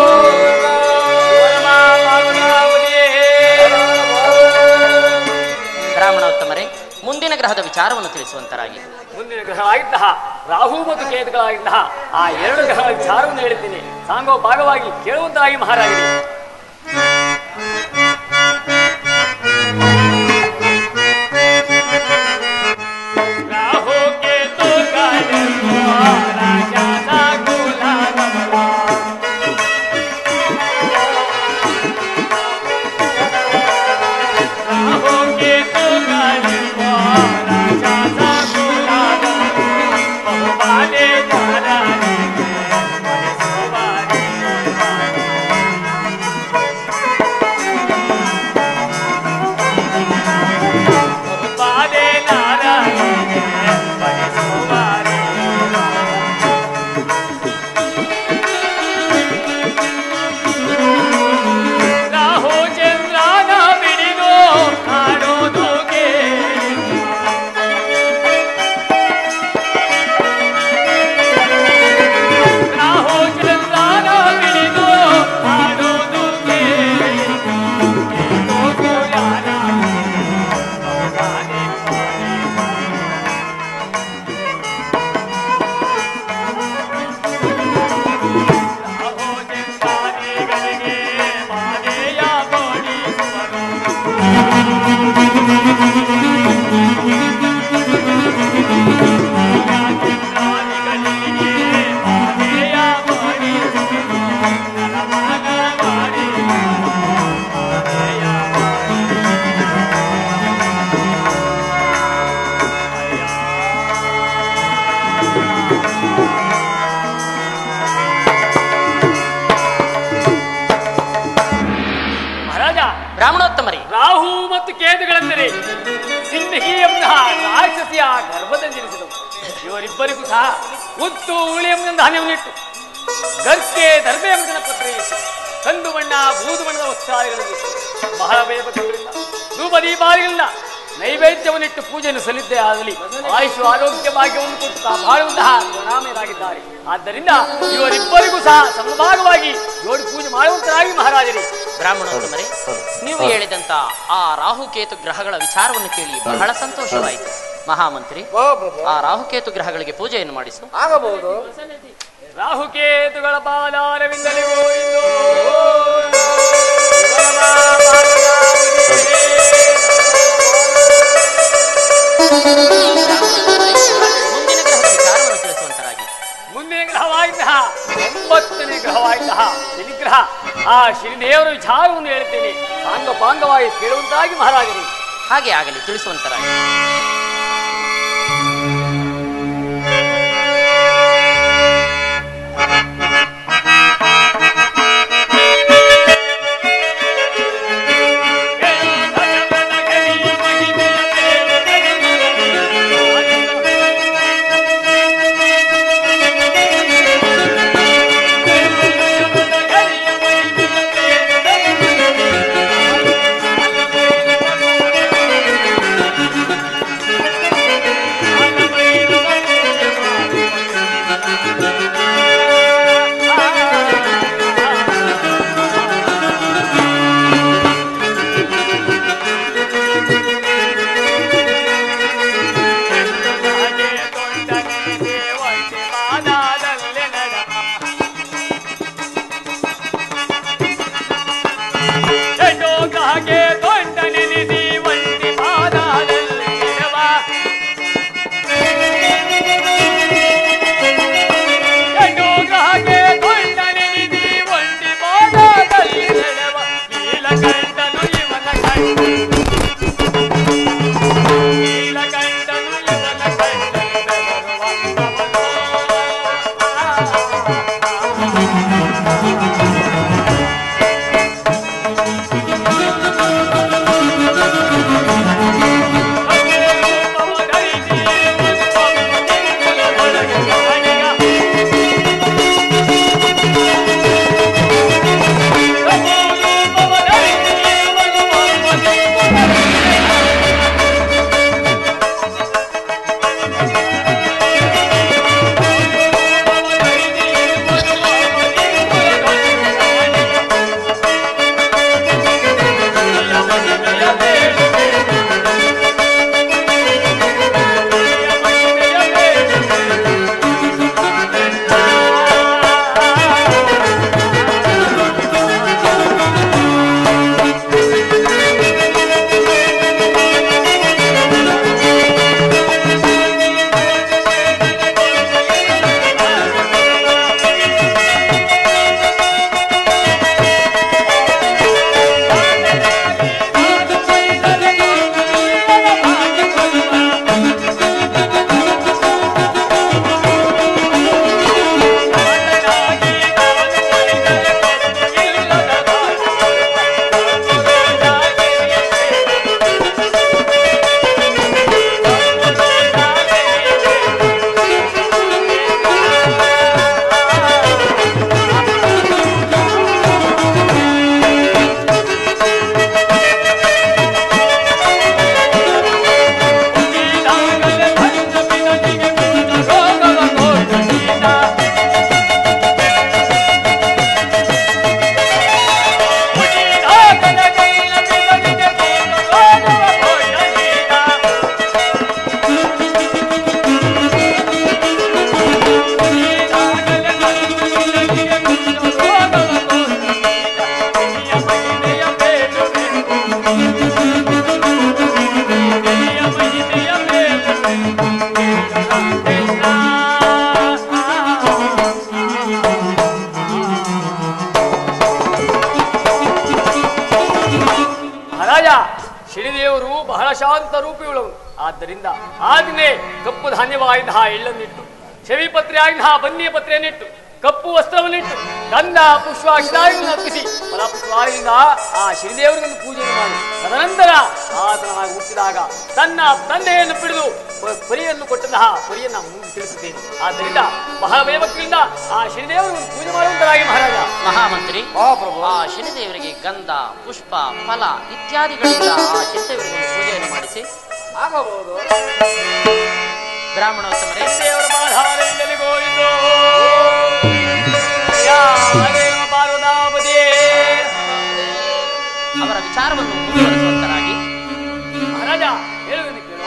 [SPEAKER 1] ಬ್ರಾಹ್ಮಣೋತ್ತಮರೇ, ಮುಂದಿನ ಗ್ರಹದ ವಿಚಾರವನ್ನು ತಿಳಿಸುವಂತರಾಗಿ.
[SPEAKER 4] ಮುಂದಿನ ಗ್ರಹಗಳಾಗಿದ್ತಹ ರಾಹು ಮತ್ತು ಕೇತುಗಳಾಗಿದ್ತಹ ಆ ಎರಡು ಗ್ರಹಗಳ ವಿಚಾರವನ್ನು ಹೇಳಿದ್ದೇನೆ. ಸಾಂಗೋ ಭಾಗವಾಗಿ ಕೇಳುವಂತರಾಗಿ ಮಹಾರಾಜರೇ. ರಾಹು ಕೇತುಗಳಿರುವ ರಾಜನ ಕುಲದವ. ರಾಹು ಕೇತುಗಳಿರುವ ರಾಜನ ಕುಲದವ. ಬಹುಮಾನೆ ಜನರಿಗೆ ಬಯಸುವರೆ. ಬಹುಮಾನೆ ಜನರಿಗೆ ಬಯಸುವರೆ. ರಾಹು ಚಂದ್ರನ ಬಿಡಿದು ಆಡೋದು ಕೇಳಿ. ರಾಹು ಚಂದ್ರನ ಬಿಡಿದು ಆಡೋದು ಕೇಳಿ. ಕೇತುಕು ಯಾರ ಬಹುಮಾನೆ ರಾಹು ಚಂದ್ರಾದಿಗಳಿಗೆ ಮಾನೆಯ ಕೊಡಿಸುವರು. ಚಂದ್ರಾದಿಗಳಿಗೆ ಮಾನೆಯ ಕೊಡಿಸುವರು. ನರಮನ ಮಾಡಿ ಮಾನೆಯ ಮಹಾರಾಜ.
[SPEAKER 1] ಬ್ರಾಹ್ಮಣೋತ್ತಮರೇ,
[SPEAKER 4] ರಾಹು ಮತ್ತು ಕೇತುಗಳೆಂದರೆ ಸಿಂಧಗಿ ಎಂಬ ರಾಕ್ಷಸಿಯ ಗರ್ಭದಲ್ಲಿ ಜನಿಸಿದವು. ಇವರಿಬ್ಬರಿಗೂ ಸಹ ಉತ್ತು ಉಳಿ ಎಂಬ ಧಾನ್ಯವನ್ನಿಟ್ಟು ಗರ್ಕೆ ದರ್ಬೆ ಎಂಬ ಪತ್ರ ಇಟ್ಟು ಕಂದು ಬಣ್ಣ ಬೂದು ಬಣ್ಣದ ವಸ್ತ್ರಾದಿಗಳನ್ನು ಬಹಳ ಭಯಭಕ್ತಿಗಳಿಂದ ಧೂಪ ದೀಪಾದಿಗಳಿಂದ ನೈವೇದ್ಯವನ್ನಿಟ್ಟು ಪೂಜೆಯನ್ನು ಸಲ್ಲಿದ್ದೇ ಆಗಲಿ ಆಯುಷ್ ಆರೋಗ್ಯ ಭಾಗ್ಯವನ್ನು ಕೊಟ್ಟು ಕಾಪಾಡುವಂತಹ ಗುಣಾಮಯರಾಗಿದ್ದಾರೆ. ಆದ್ದರಿಂದ ಇವರಿಬ್ಬರಿಗೂ ಸಹ ಸಮಭಾಗವಾಗಿ ಜೋಡಿ ಪೂಜೆ ಮಾಡುವಂತರಾಗಿ ಮಹಾರಾಜರೇ.
[SPEAKER 1] ಬ್ರಾಹ್ಮಣೋತ್ತಮರೇ, ನೀವು ಹೇಳಿದಂತ ಆ ರಾಹುಕೇತು ಗ್ರಹಗಳ ವಿಚಾರವನ್ನು ಕೇಳಿ ಬಹಳ ಸಂತೋಷವಾಯಿತು. ಮಹಾಮಂತ್ರಿ, ಆ ರಾಹುಕೇತು ಗ್ರಹಗಳಿಗೆ ಪೂಜೆಯನ್ನು ಮಾಡಿಸು.
[SPEAKER 2] ಆಗಬಹುದು.
[SPEAKER 4] ರಾಹುಕೇತುಗಳ ಬಾಲಾರವಿಂದಲೇ ಗೋವಿಂದೋ.
[SPEAKER 1] ಮುಂದಿನ ಗ್ರಹದ ವಿಚಾರವನ್ನು ತಿಳಿಸುವಂತರಾಗಿ.
[SPEAKER 4] ಮುಂದಿನ ಗ್ರಹವಾಗಿದ್ದ ಒಂಬತ್ತನೇ ಗ್ರಹವಾಗಿದ್ದ ಶನಿಗ್ರಹ. ಆ ಶನಿದೇವರ ವಿಚಾರವನ್ನು ಹೇಳ್ತೇನೆ. ಸಾಂಗಪಾಂಗವಾಗಿ ಕೇಳುವಂತಾಗಿ ಮಹಾರಾಜರು.
[SPEAKER 1] ಹಾಗೆ ಆಗಲಿ, ತಿಳಿಸುವಂತರಾಗಿ.
[SPEAKER 4] ರೂಪವುಳ್ಳವನು. ಆದ್ದರಿಂದ ಆ ದಿನ ಕಪ್ಪು ಧಾನ್ಯವಾಗಿದ್ದ ಎಳ್ಳನ್ನಿಟ್ಟು, ಶವಿಪತ್ರೆ ಆಗಿದ್ದ ಬನ್ನಿಯ ಪತ್ರೆಯನ್ನಿಟ್ಟು, ಕಪ್ಪು ವಸ್ತ್ರವನ್ನಿಟ್ಟು, ಗಂಧ ಪುಷ್ಪಾಕ್ಷಿದಾಯನ್ನು ಅರ್ಪಿಸಿ ಫಲಪುಷ್ಪದಿಂದ ಆ ಶ್ರೀದೇವರಿಗೊಂದು ಪೂಜೆಯನ್ನು ಮಾಡಿ ತದನಂತರ ಆತನಾಗಿ ಹುಟ್ಟಿದಾಗ ತನ್ನ ತಂದೆಯನ್ನು ಪಿಡಿದು ಪರಿಯನ್ನು ಕೊಟ್ಟಂತಹ ಪರಿಯನ್ನು ಮುಂದೆ ತಿಳಿಸುತ್ತೇನೆ. ಆದ್ದರಿಂದ ಬಹಳ ಭಯಭಕ್ತಿಯಿಂದ ಆ ಶನಿದೇವರಿಗೊಂದು ಪೂಜೆ ಮಾಡುವಂತರಾಗಿ ಮಹಾರಾಜ.
[SPEAKER 1] ಮಹಾಮಂತ್ರಿ,
[SPEAKER 2] ಮಹಾಪ್ರಭು,
[SPEAKER 1] ಆ ಶನಿದೇವರಿಗೆ ಗಂಧ ಪುಷ್ಪ ಫಲ ಇತ್ಯಾದಿಗಳಿಂದ ಆ ಶನಿದೇವರಿಗೊಂದು ಪೂಜೆಯನ್ನು ಮಾಡಿಸಿ
[SPEAKER 2] ಆಗಬಹುದು.
[SPEAKER 1] ಬ್ರಾಹ್ಮಣೋತ್ತಮರೇ,
[SPEAKER 4] ದೇವರ ಬಾಧಾರದಿಂದಲೇ ಗೋವಿಂದೋ ಪಾರ್ವತಾಪತಿಯೇ
[SPEAKER 1] ಅವರ ವಿಚಾರವನ್ನು ಮುಂದುವರಿಸುವಂತರಾಗಿ
[SPEAKER 4] ಮಹಾರಾಜ ಹೇಳುವುದನ್ನು ಕೇಳು.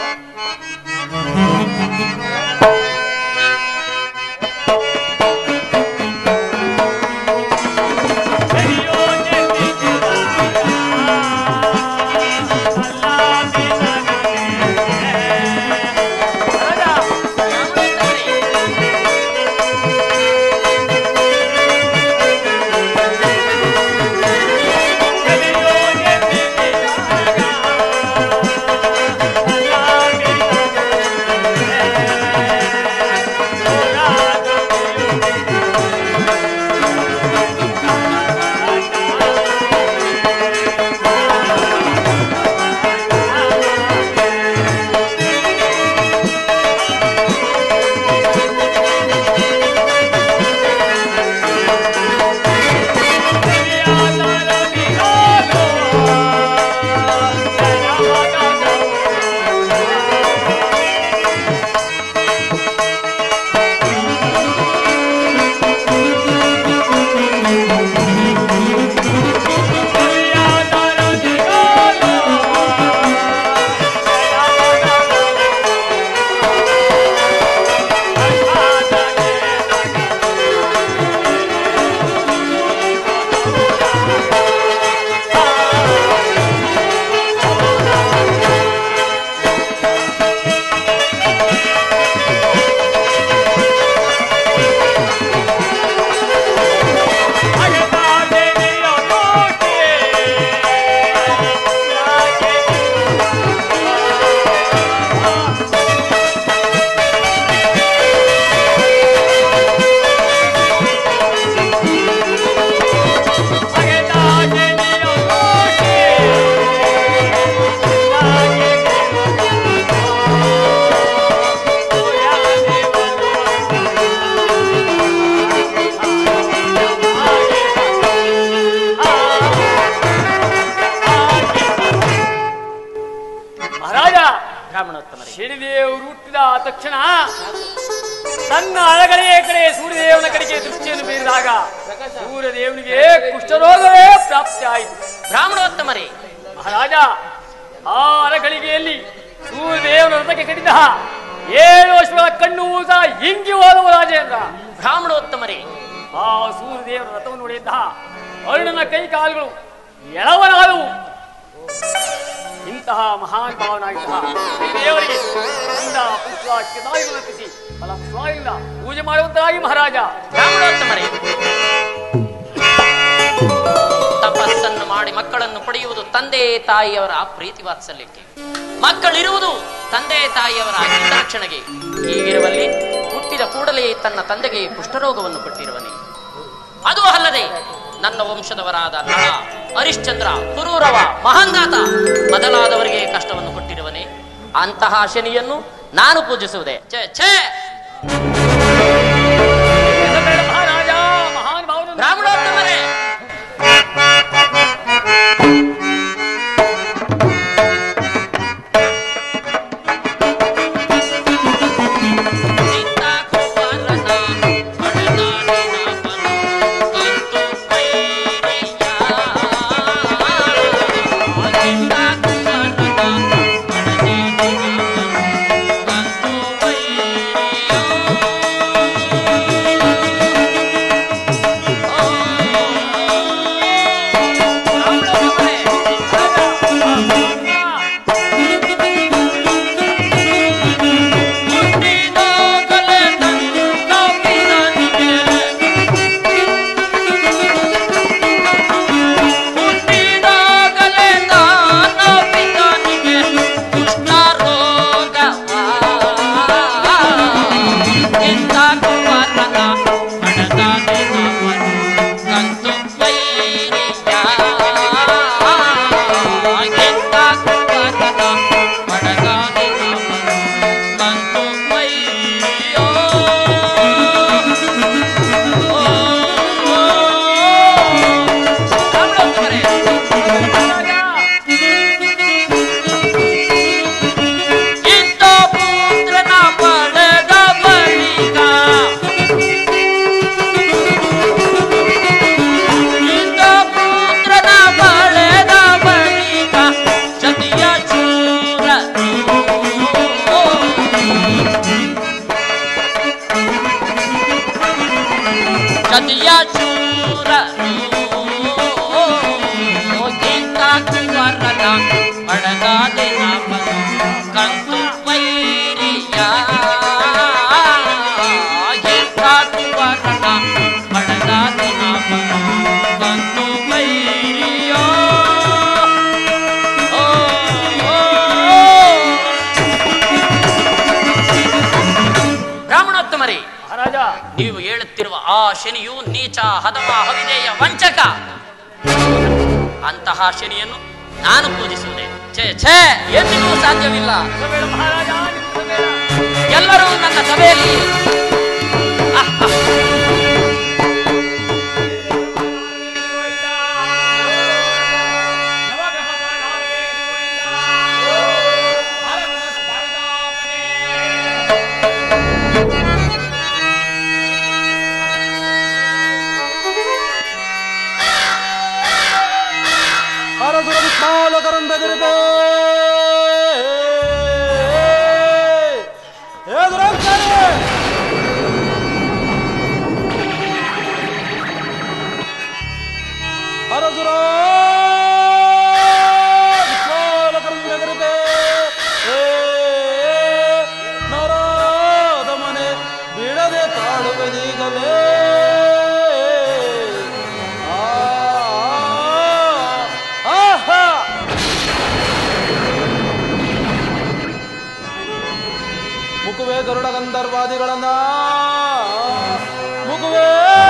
[SPEAKER 4] ಶನಿದೇವರು ಹುಟ್ಟಿದ ತಕ್ಷಣ ತನ್ನ ಅಳಗಡೆಯ ಕಡೆ ಸೂರ್ಯದೇವನ ಕಡೆಗೆ ದೃಷ್ಟಿಯನ್ನು ಬೀರಿದಾಗ ಸೂರ್ಯದೇವನಿಗೆ ಕುಷ್ಠರೋಗವೇ ಪ್ರಾಪ್ತಿ ಆಯಿತು.
[SPEAKER 1] ಬ್ರಾಹ್ಮಣೋತ್ತಮರೇ,
[SPEAKER 4] ಮಹಾರಾಜ ಆ ಅರಗಳಿಗೆಯಲ್ಲಿ ಸೂರ್ಯದೇವನ ರಥಕ್ಕೆ ಕಟ್ಟಿದ ಏಳು ವರ್ಷಗಳ ಕಣ್ಣು ಊತ ಹಿಂಗಿ ಹೋದವು ರಾಜೇಂದ್ರ.
[SPEAKER 1] ಬ್ರಾಹ್ಮಣೋತ್ತಮರೇ,
[SPEAKER 4] ಆ ಸೂರ್ಯದೇವನ ರಥವನ್ನು ಹೊಡೆದ ಅರುಣನ ಕೈ ಕಾಲುಗಳು ಎಳವನಾದವು. ಇಂತಹ ಮಹಾನ್ ಭಾವನಾಗಿದ್ದ ದೇವರಿಗೆ ಅರ್ಪಿಸಿ ಫಲಪುಷ್ಪದಿಂದ ಪೂಜೆ ಮಾಡುವಂತರಾಗಿ ಮಹಾರಾಜ.
[SPEAKER 1] ಬ್ರಾಹ್ಮಣೋತ್ತಮರೇ, ತಪಸ್ಸನ್ನು ಮಾಡಿ ಮಕ್ಕಳನ್ನು ಪಡೆಯುವುದು ತಂದೆ ತಾಯಿಯವರ ಪ್ರೀತಿ ವಾತ್ಸಲ್ಯಕ್ಕೆ, ಮಕ್ಕಳಿರುವುದು ತಂದೆ ತಾಯಿಯವರ ಹಿತರಕ್ಷಣೆಗೆ. ಹೀಗಿರುವಲ್ಲಿ ಹುಟ್ಟಿದ ಕೂಡಲೇ ತನ್ನ ತಂದೆಗೆ ಕುಷ್ಠರೋಗವನ್ನು ಕೊಟ್ಟಿರುವನೇ, ಅದು ಅಲ್ಲದೆ ನನ್ನ ವಂಶದವರಾದ ನಳ, ಹರಿಶ್ಚಂದ್ರ, ಪುರೂರವ, ಮಹಾಂಗಾತ ಮೊದಲಾದವರಿಗೆ ಕಷ್ಟವನ್ನು ಕೊಟ್ಟಿರುವನೇ. ಅಂತಹ ಶನಿಯನ್ನು ನಾನು ಪೂಜಿಸುವುದೇ? ಛೇ ಛೇ
[SPEAKER 4] ಮಹಾರಾಜ, ಮಹಾನ್ ಭಾವನ
[SPEAKER 1] ಬ್ರಾಹ್ಮಣೋತ್ತಮರೇ,
[SPEAKER 5] Thank you.
[SPEAKER 1] ಸತಿಯ ಶೂರನು ವರದ ಪಡಗಾದೆ ಕಂತು ವೈರಿಯ ವರದ ಪಡಗಾದೆ ಕಂತು ವೈರಿಯ ಬ್ರಾಹ್ಮಣೋತ್ತಮರೇ,
[SPEAKER 4] ಮಹಾರಾಜ,
[SPEAKER 1] ನೀವು ಹೇಳುತ್ತಿರುವ ಆ ಶನಿಯು ನೀಚ ಹದಮ ಹವಿದೇಯ ವಂಚಕ. ಅಂತಹ ಶನಿಯನ್ನು ನಾನು ಪೂಜಿಸುವುದೇ ಛೇ ಛೇ ಎಂದಿಗೂ ಸಾಧ್ಯವಿಲ್ಲ.
[SPEAKER 4] ಮಹಾರಾಜ,
[SPEAKER 1] ಎಲ್ಲರೂ ನನ್ನ ಸಭೆಯಲ್ಲಿ
[SPEAKER 5] ಮುಗುವೆ ಗರುಡ ಗಂಧರ್ವಾದಿಗಳನ್ನ ಮುಗುವೆ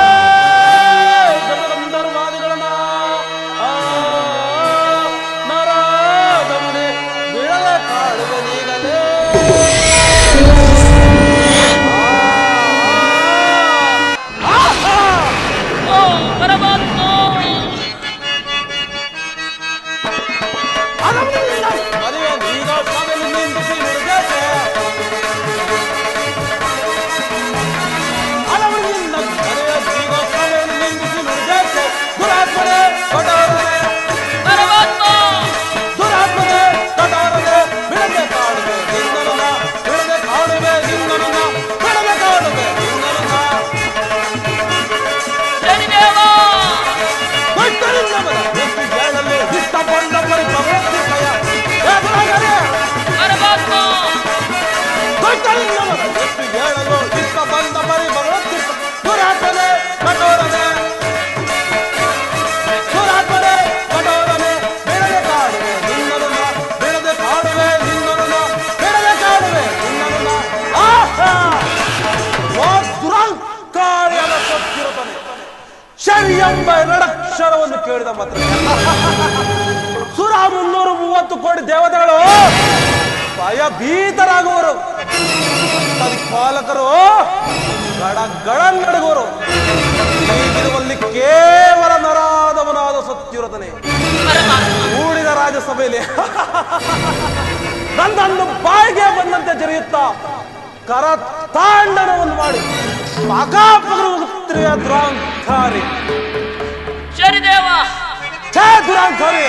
[SPEAKER 5] ಗರುಡ ಗಂಧರ್ವಾದಿಗಳನ್ನ ನರಾದ ಮನೆ ಬಿಡದೆ ಕಾಡುವೆ ನೀಗಲೇ. ಮದುವೆ ನೀಗ ಸ್ವಾಮಿಯಲ್ಲಿ ನಿಂದಿಸಿ ನುಡಿದೇತೆ ದುರಾತ್ಮನೆ ಕಠೋರನೆ ದುರಾತ್ಮನೆ ಕಠೋರನೆ ಬಿಡದೆ ಕಾಡುವೆ ನಿನ್ನನ ಬಿಡದೆ ಕಾಡುವೆ ನಿನ್ನನ ಬಿಡದೆ ಕಾಡುವೆ ನಿನ್ನನ ಗೊತ್ತಲಿಲ್ಲವರ ಎಷ್ಟು ಹೇಳಲು ಇಷ್ಟಪಂಡ ಪರಿಪವೃತ್ತಿಯ ಗೊತ್ತಲಿಲ್ಲವರ ಎಷ್ಟು ಹೇಳಲು ಇಷ್ಟಪಂಡ ಪರಿಪವೃತ್ತಿ ದುರಾತ್ಮನೆ ಕಠೋರನೆ ಶರಿ ಎಂಬ ಎರಡಕ್ಷರವನ್ನು ಕೇಳಿದ ಮಾತ್ರ ಸುರ ಮುನ್ನೂರ ಮೂವತ್ತು ಕೋಟಿ ದೇವತೆಗಳು ಭಯಭೀತರಾಗುವರು. ಪಾಲಕರು ಗಡ ಗಡ ನಡುಗುವರು. ಹೀಗಿರುವಲ್ಲಿ ಕೇವಲ ನರಾದವನಾದ ಸತ್ಯುರತನೆ ಕೂಡಿದ ರಾಜ್ಯಸಭೆಯಲ್ಲಿ ನನ್ನನ್ನು ಬಾಯಿಗೆ ಬಂದಂತೆ ಜರಿಯುತ್ತಾ ಕರ ತಾಂಡನವನ್ನು ಮಾಡಿ ಮಗಾಪಗರುತ್ರಿಯ ದುರಾಂಕಾರಿ
[SPEAKER 1] ಶನಿದೇವ
[SPEAKER 5] ಛೇ ದುರಾಂಕಾರಿ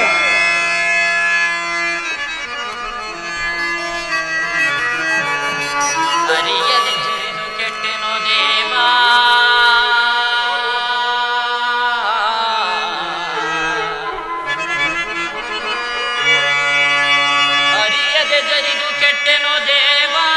[SPEAKER 1] ಅರಿಯದೆ ಜರಿದು ಕೆಟ್ಟೆನೋ ದೇವಾ ಅರಿಯದೆ ಜರಿದು ಕೆಟ್ಟೆನೋ ದೇವಾ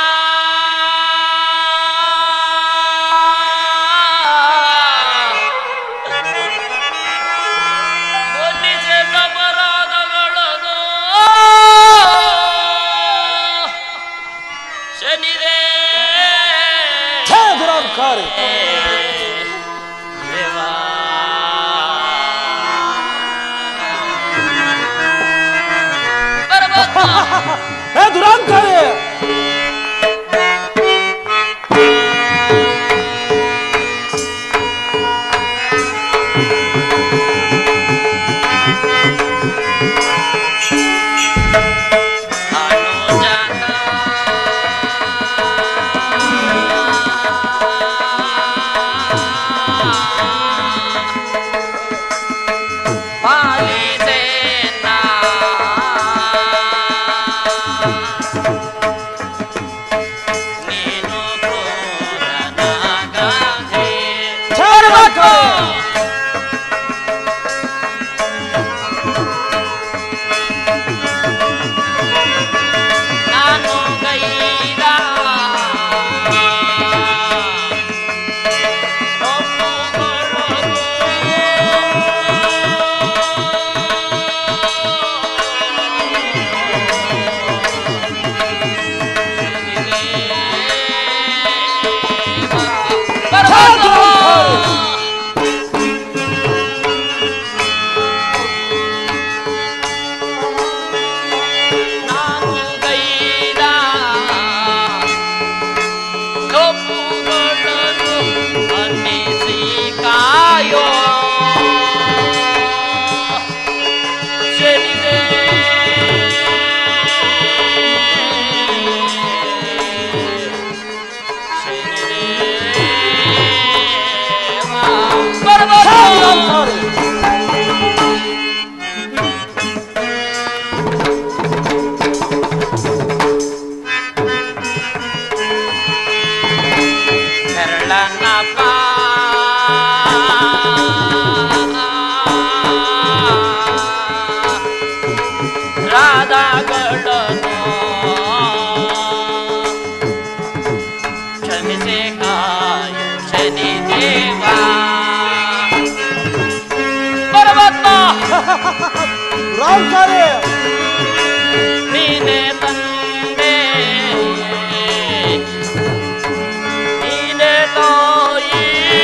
[SPEAKER 5] ಹೇ ದುರಾಂಕಾರಿ
[SPEAKER 1] ಪಾಲಿಸೇನಾ ಕಣ್ಣಪ್ಪ ರಾಧಾಗಳನ್ನು ಕ್ಷಮಿಸಿ ಕಾಯು ಶನಿ ದೇವ ಪರಮಾತ್ಮ
[SPEAKER 5] ರಾಮಕಾರಿ
[SPEAKER 1] ನೀನೇ ತಂದೆ ನೀನೇ ತಾಯಿ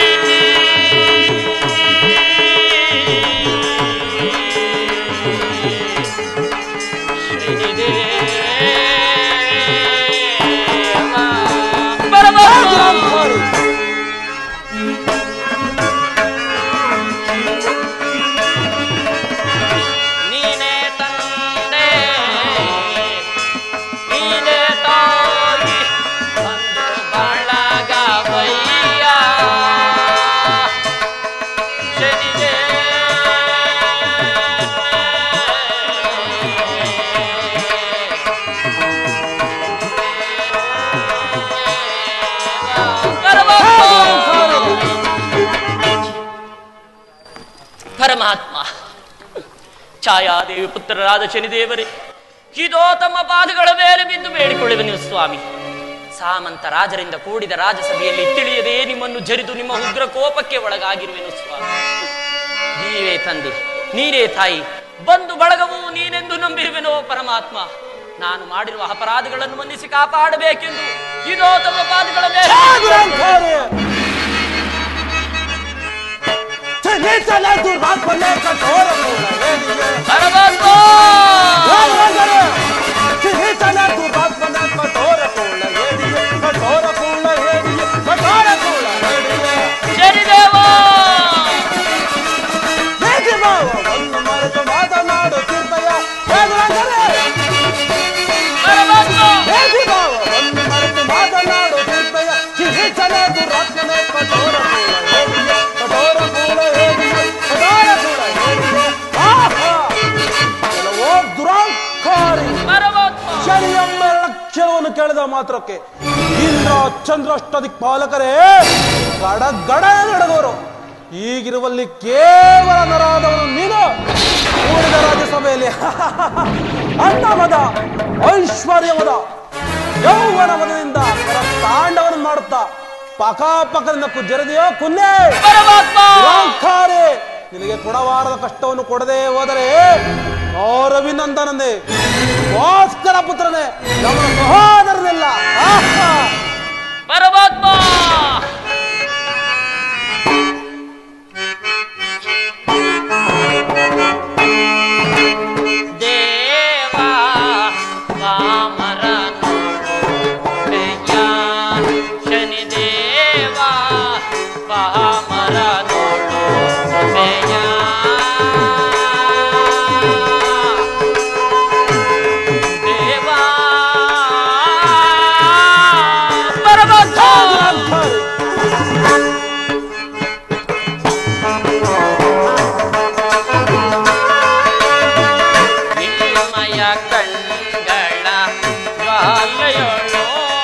[SPEAKER 1] ಶ್ರೀದೇವ ಪರಮಾತ್ಮ ನೀನೇ ತಂದೆ ನೀನೇ ತಾಯಿ ಒಂದು ಬಳಗವಯ್ಯ ಶನಿದೇ ಪರಮಾತ್ಮ ಛಾಯಾದೇವಿ ಪುತ್ರರಾದ ಶನಿದೇವರೇ ಇದೋ ತಮ್ಮ ಪಾದಗಳ ಮೇಲೆ ಬಿದ್ದು ಬೇಡಿಕೊಳ್ಳುವೆನು ಸ್ವಾಮಿ. ಸಾಮಂತ ರಾಜರಿಂದ ಕೂಡಿದ ರಾಜಸಭೆಯಲ್ಲಿ ತಿಳಿಯದೆ ನಿಮ್ಮನ್ನು ಜರಿದು ನಿಮ್ಮ ಉಗ್ರ ಕೋಪಕ್ಕೆ ಒಳಗಾಗಿರುವೆನು ಸ್ವಾಮಿ. ನೀವೇ ತಂದೆ ನೀನೇ ತಾಯಿ ಬಂಧು ಬಳಗವು ನೀನೆಂದು ನಂಬಿರುವೆನೋ ಪರಮಾತ್ಮ. ನಾನು ಮಾಡಿರುವ ಅಪರಾಧಗಳನ್ನು ಮನ್ನಿಸಿ ಕಾಪಾಡಬೇಕೆಂದು ಇದೋ ತಮ್ಮ ಪಾದಗಳ ಮೇಲೆ ಪರಮಾತ್ಮ ಶನಿದೇವ
[SPEAKER 5] ಮಾತನಾಡುತ್ತಿರ್ತೀಯ ಮಾತನಾಡುತ್ತಿರ್ತೀಯ ಸಿಹಿ ಚಲ ದುರಾತ್ಮನೆ ಕಠೋರ ಕಠೋರ ಕೂಡ ಹೇಗಿದೆ ಕಠೋರ ಕೂಡ ಹೇಗಿದೆ ಕೆಲವೋ ದುರಾಂಕಾರಿ ಶನಿಯಮ್ಮ ಲಕ್ಷಣವನ್ನು ಕೇಳಿದ ಮಾತ್ರಕ್ಕೆ ಇಂದ್ರ ಚಂದ್ರಷ್ಟ ದಿಕ್ಪಾಲಕರೇ ಗಡ ಗಡ ನಡೆದವರು. ಈಗಿರುವಲ್ಲಿ ಕೇವಲ ನರಾದವನು ನೀನು ಕೂಡಿದ ರಾಜ್ಯಸಭೆಯಲ್ಲಿ ಅನ್ನಮದ ಐಶ್ವರ್ಯವದ ಯೌವನ ಮದದಿಂದ ತಾಂಡವನ್ನು ಮಾಡುತ್ತಾ ಪಕಾಪಕದಿಂದ ಕುಜ್ಜರದೆಯೋ ಕುನ್ನೆ ನಿನಗೆ ಕೊಡವಾರದ ಕಷ್ಟವನ್ನು ಕೊಡದೆ ಹೋದರೆ ಗೌರವಿನಂದನಂದೆ ಭಾಸ್ಕರ ಪುತ್ರನೇ ನಮ್ಮ ಸಹೋದರನಿಲ್ಲ.
[SPEAKER 1] ಪರಮಾತ್ಮ ದೇವ ವಾಮರನು ಶನಿದೇವ ವಾಮರನೋಳು ದೇವ ಪರಮಾತ್ಮ ನಿಮ್ಮಯ ಕಣ್ಗಳ ಜ್ವಾಲೆಯೊಳು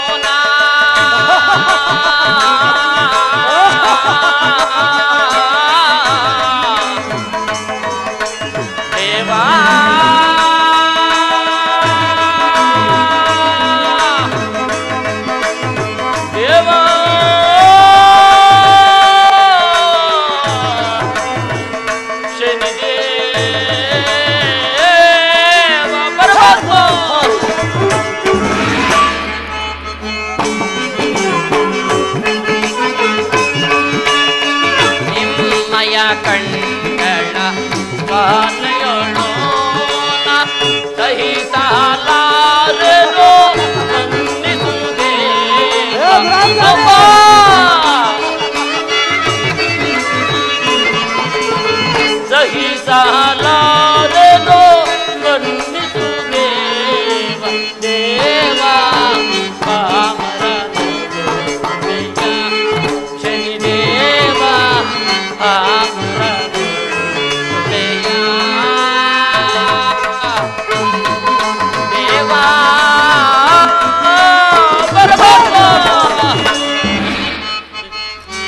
[SPEAKER 1] ದೇವಾ ದೇವಾ ಶನಿದೇವ ಪರಮಾತ್ಮ ನಿಮ್ಮಯ ಕಣ್ಗಳ ಜ್ವಾಲೆಯೊಳು ಸಹಿಸಲಾರೆನೋ ಮನ್ನಿಸುವುದೇ ಸಹಿಸಲಾರೆನೋ ಮನ್ನಿಸುದೇವ ದೇವ ಪಾಮರನು ಶನಿದೇವ ಪಾಮರನು ದೇವಾ ಪರಮಾತ್ಮ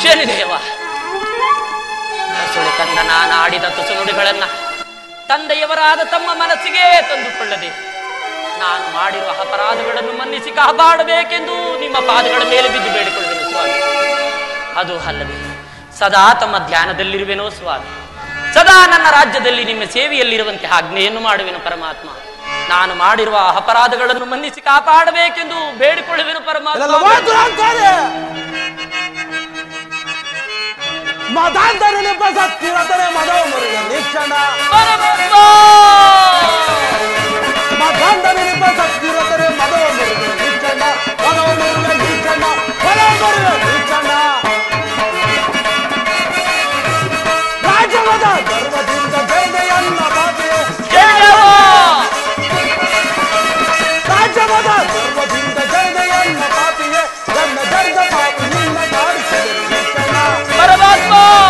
[SPEAKER 1] ಶನಿದೇವ, ಸುಳಿ ತಂದ ನಾನು ಆಡಿದ ತುಸು ನುಡಿಗಳನ್ನ ತಂದೆಯವರಾದ ತಮ್ಮ ಮನಸ್ಸಿಗೆ ತಂದುಕೊಳ್ಳದೆ ನಾನು ಮಾಡಿರುವ ಅಪರಾಧಗಳನ್ನು ಮನ್ನಿಸಿ ಕಾಪಾಡಬೇಕೆಂದು ನಿಮ್ಮ ಪಾದಗಳ ಮೇಲೆ ಬಿದ್ದು ಬೇಡಿಕೊಳ್ಳುವೆನು ಸ್ವಾಮಿ. ಅದು ಅಲ್ಲದೆ ಸದಾ ತಮ್ಮ ಧ್ಯಾನದಲ್ಲಿರುವೆನೋ ಸ್ವಾಮಿ. ಸದಾ ನನ್ನ ರಾಜ್ಯದಲ್ಲಿ ನಿಮ್ಮ ಸೇವೆಯಲ್ಲಿರುವಂತೆ ಆಜ್ಞೆಯನ್ನು ಮಾಡುವೆನು ಪರಮಾತ್ಮ. ನಾನು ಮಾಡಿರುವ ಅಪರಾಧಗಳನ್ನು ಮನ್ನಿಸಿ ಕಾಪಾಡಬೇಕೆಂದು ಬೇಡಿಕೊಳ್ಳುವೆನು ಪರಮಾತ್ಮ.
[SPEAKER 5] ಮತಾಂತರನೆ ಬಸತ್ತಿರತನೆ ಮದವ ಮುರುಗ ನಿಕ್ಷಣ
[SPEAKER 1] ಪರಮಾತ್ಮ
[SPEAKER 5] ಮತಾಂತರನೆ ಬಸತ್ತಿರತನೆ ಮದವ ಮುರುಗ ನಿಕ್ಷಣ ಮದವ ಮುರುಗ ನಿಕ್ಷಣ ಮದವ ಮುರುಗ ನಿಕ್ಷಣ ರಾಜವದ ಗರ್ವದಿಂದ ಜಯದೆಯನ್ನ ಬಾಜೆ ರಾಜವದ ಗರ್ವದಿಂದ ಜಯದೆಯನ್ನ ಪಾಪಿಯೇ ನನ್ನ ಜರ್ಗ ಪಾಪಿ ನಿನ್ನ ಕಾಡಿಸಿದೆ ನಿಕ್ಷಣ
[SPEAKER 1] ಪರಮಾತ್ಮ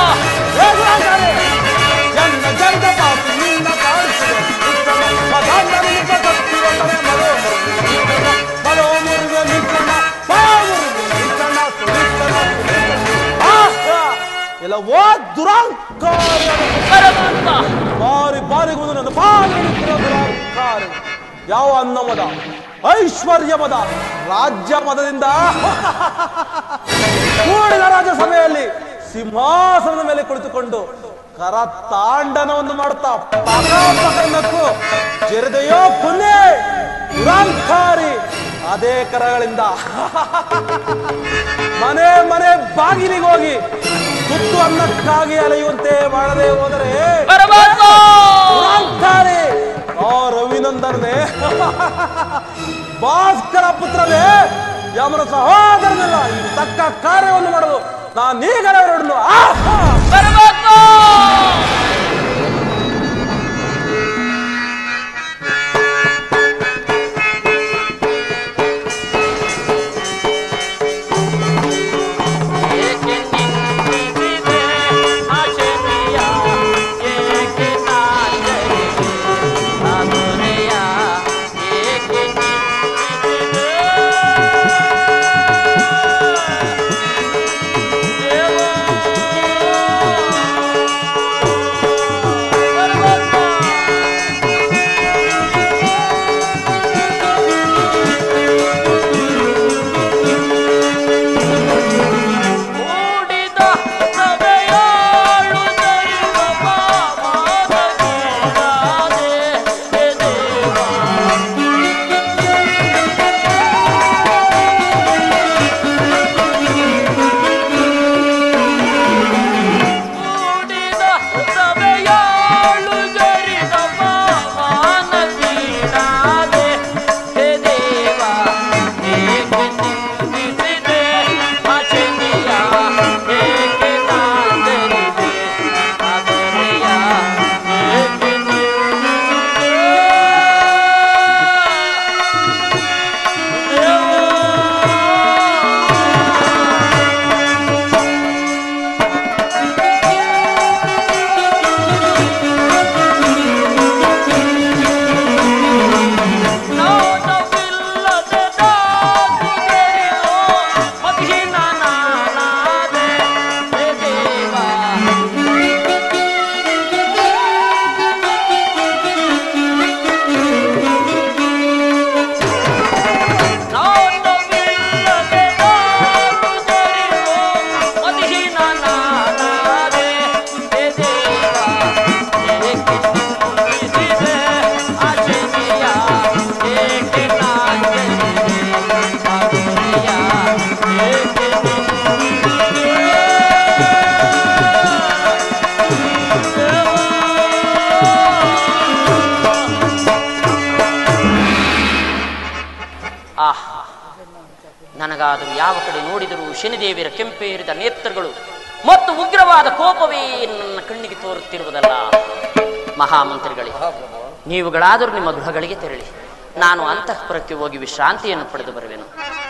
[SPEAKER 5] ನನ್ನ ಜರ್ಗ ಪಾಪಿ ನಿನ್ನ ಕಾಡಿಸಿದೆ ನಿಕ್ಷಣ ಮತಾಂತರನೆ ಬಸತ್ತಿರತನೆ ಮದವ ಮುರುಗ ನಿಕ್ಷಣ ಮದವ ಮುರುಗ ನಿಕ್ಷಣ ಮದವ ಮುರುಗ ನಿಕ್ಷಣ ಸುನಿಕ್ಷಣ ಎಲ್ಲ ಓ ದುರಾಂಕಾರ
[SPEAKER 1] ಪರಮಾತ್ಮ
[SPEAKER 5] ಬಾರಿ ಬಾರಿಗುವುದು ನನ್ನ ಬಾರಿ ದುರಾಂಕಾರ. ಯಾವ ಅನ್ನಮದ ಐಶ್ವರ್ಯ ಮದ ರಾಜ್ಯ ಮದದಿಂದ ಕೂಡಿದ ರಾಜ್ಯಸಭೆಯಲ್ಲಿ ಸಿಂಹಾಸನದ ಮೇಲೆ ಕುಳಿತುಕೊಂಡು ಕರ ತಾಂಡನವನ್ನು ಮಾಡುತ್ತಾ ಪಕಪಕನಕ್ಕೂ ಜೆರೆದೆಯೋ ಪುಣ್ಯ ದುರಾಂಕಾರಿ ಅದೇ ಕರಗಳಿಂದ ಮನೆ ಮನೆ ಬಾಗಿಲಿಗೆ ಹೋಗಿ ತುತ್ತು ಅನ್ನಕ್ಕಾಗಿ ಅಲೆಯುವಂತೆ ಮಾಡದೆ ಹೋದರೆ ದುರಾಂಕಾರಿ ಆ ರವಿನಂದನೇ ಭಾಸ್ಕರ ಪುತ್ರನೇ ಯಮನ ಸಹೋದರನಲ್ಲ ಈ ತಕ್ಕ ಕಾರ್ಯವನ್ನು ಮಾಡಲು ನಾನೀಗಲೇ ಹೊರಡಲು
[SPEAKER 1] ಪರಮಾತ್ಮ ನನಗಾದರೂ ಯಾವ ಕಡೆ ನೋಡಿದರೂ ಶನಿದೇವಿಯರ ಕೆಂಪೇರಿದ ನೇತ್ರಗಳು ಮತ್ತು ಉಗ್ರವಾದ ಕೋಪವೇ ನನ್ನ ಕಣ್ಣಿಗೆ ತೋರುತ್ತಿರುವುದಲ್ಲ. ಮಹಾಮಂತ್ರಿಗಳೇ, ನೀವುಗಳಾದರೂ ನಿಮ್ಮ ಗೃಹಗಳಿಗೆ ತೆರಳಿ ನಾನು ಅಂತಃಪುರಕ್ಕೆ ಹೋಗಿ ವಿಶ್ರಾಂತಿಯನ್ನು ಪಡೆದು ಬರುವೆನು.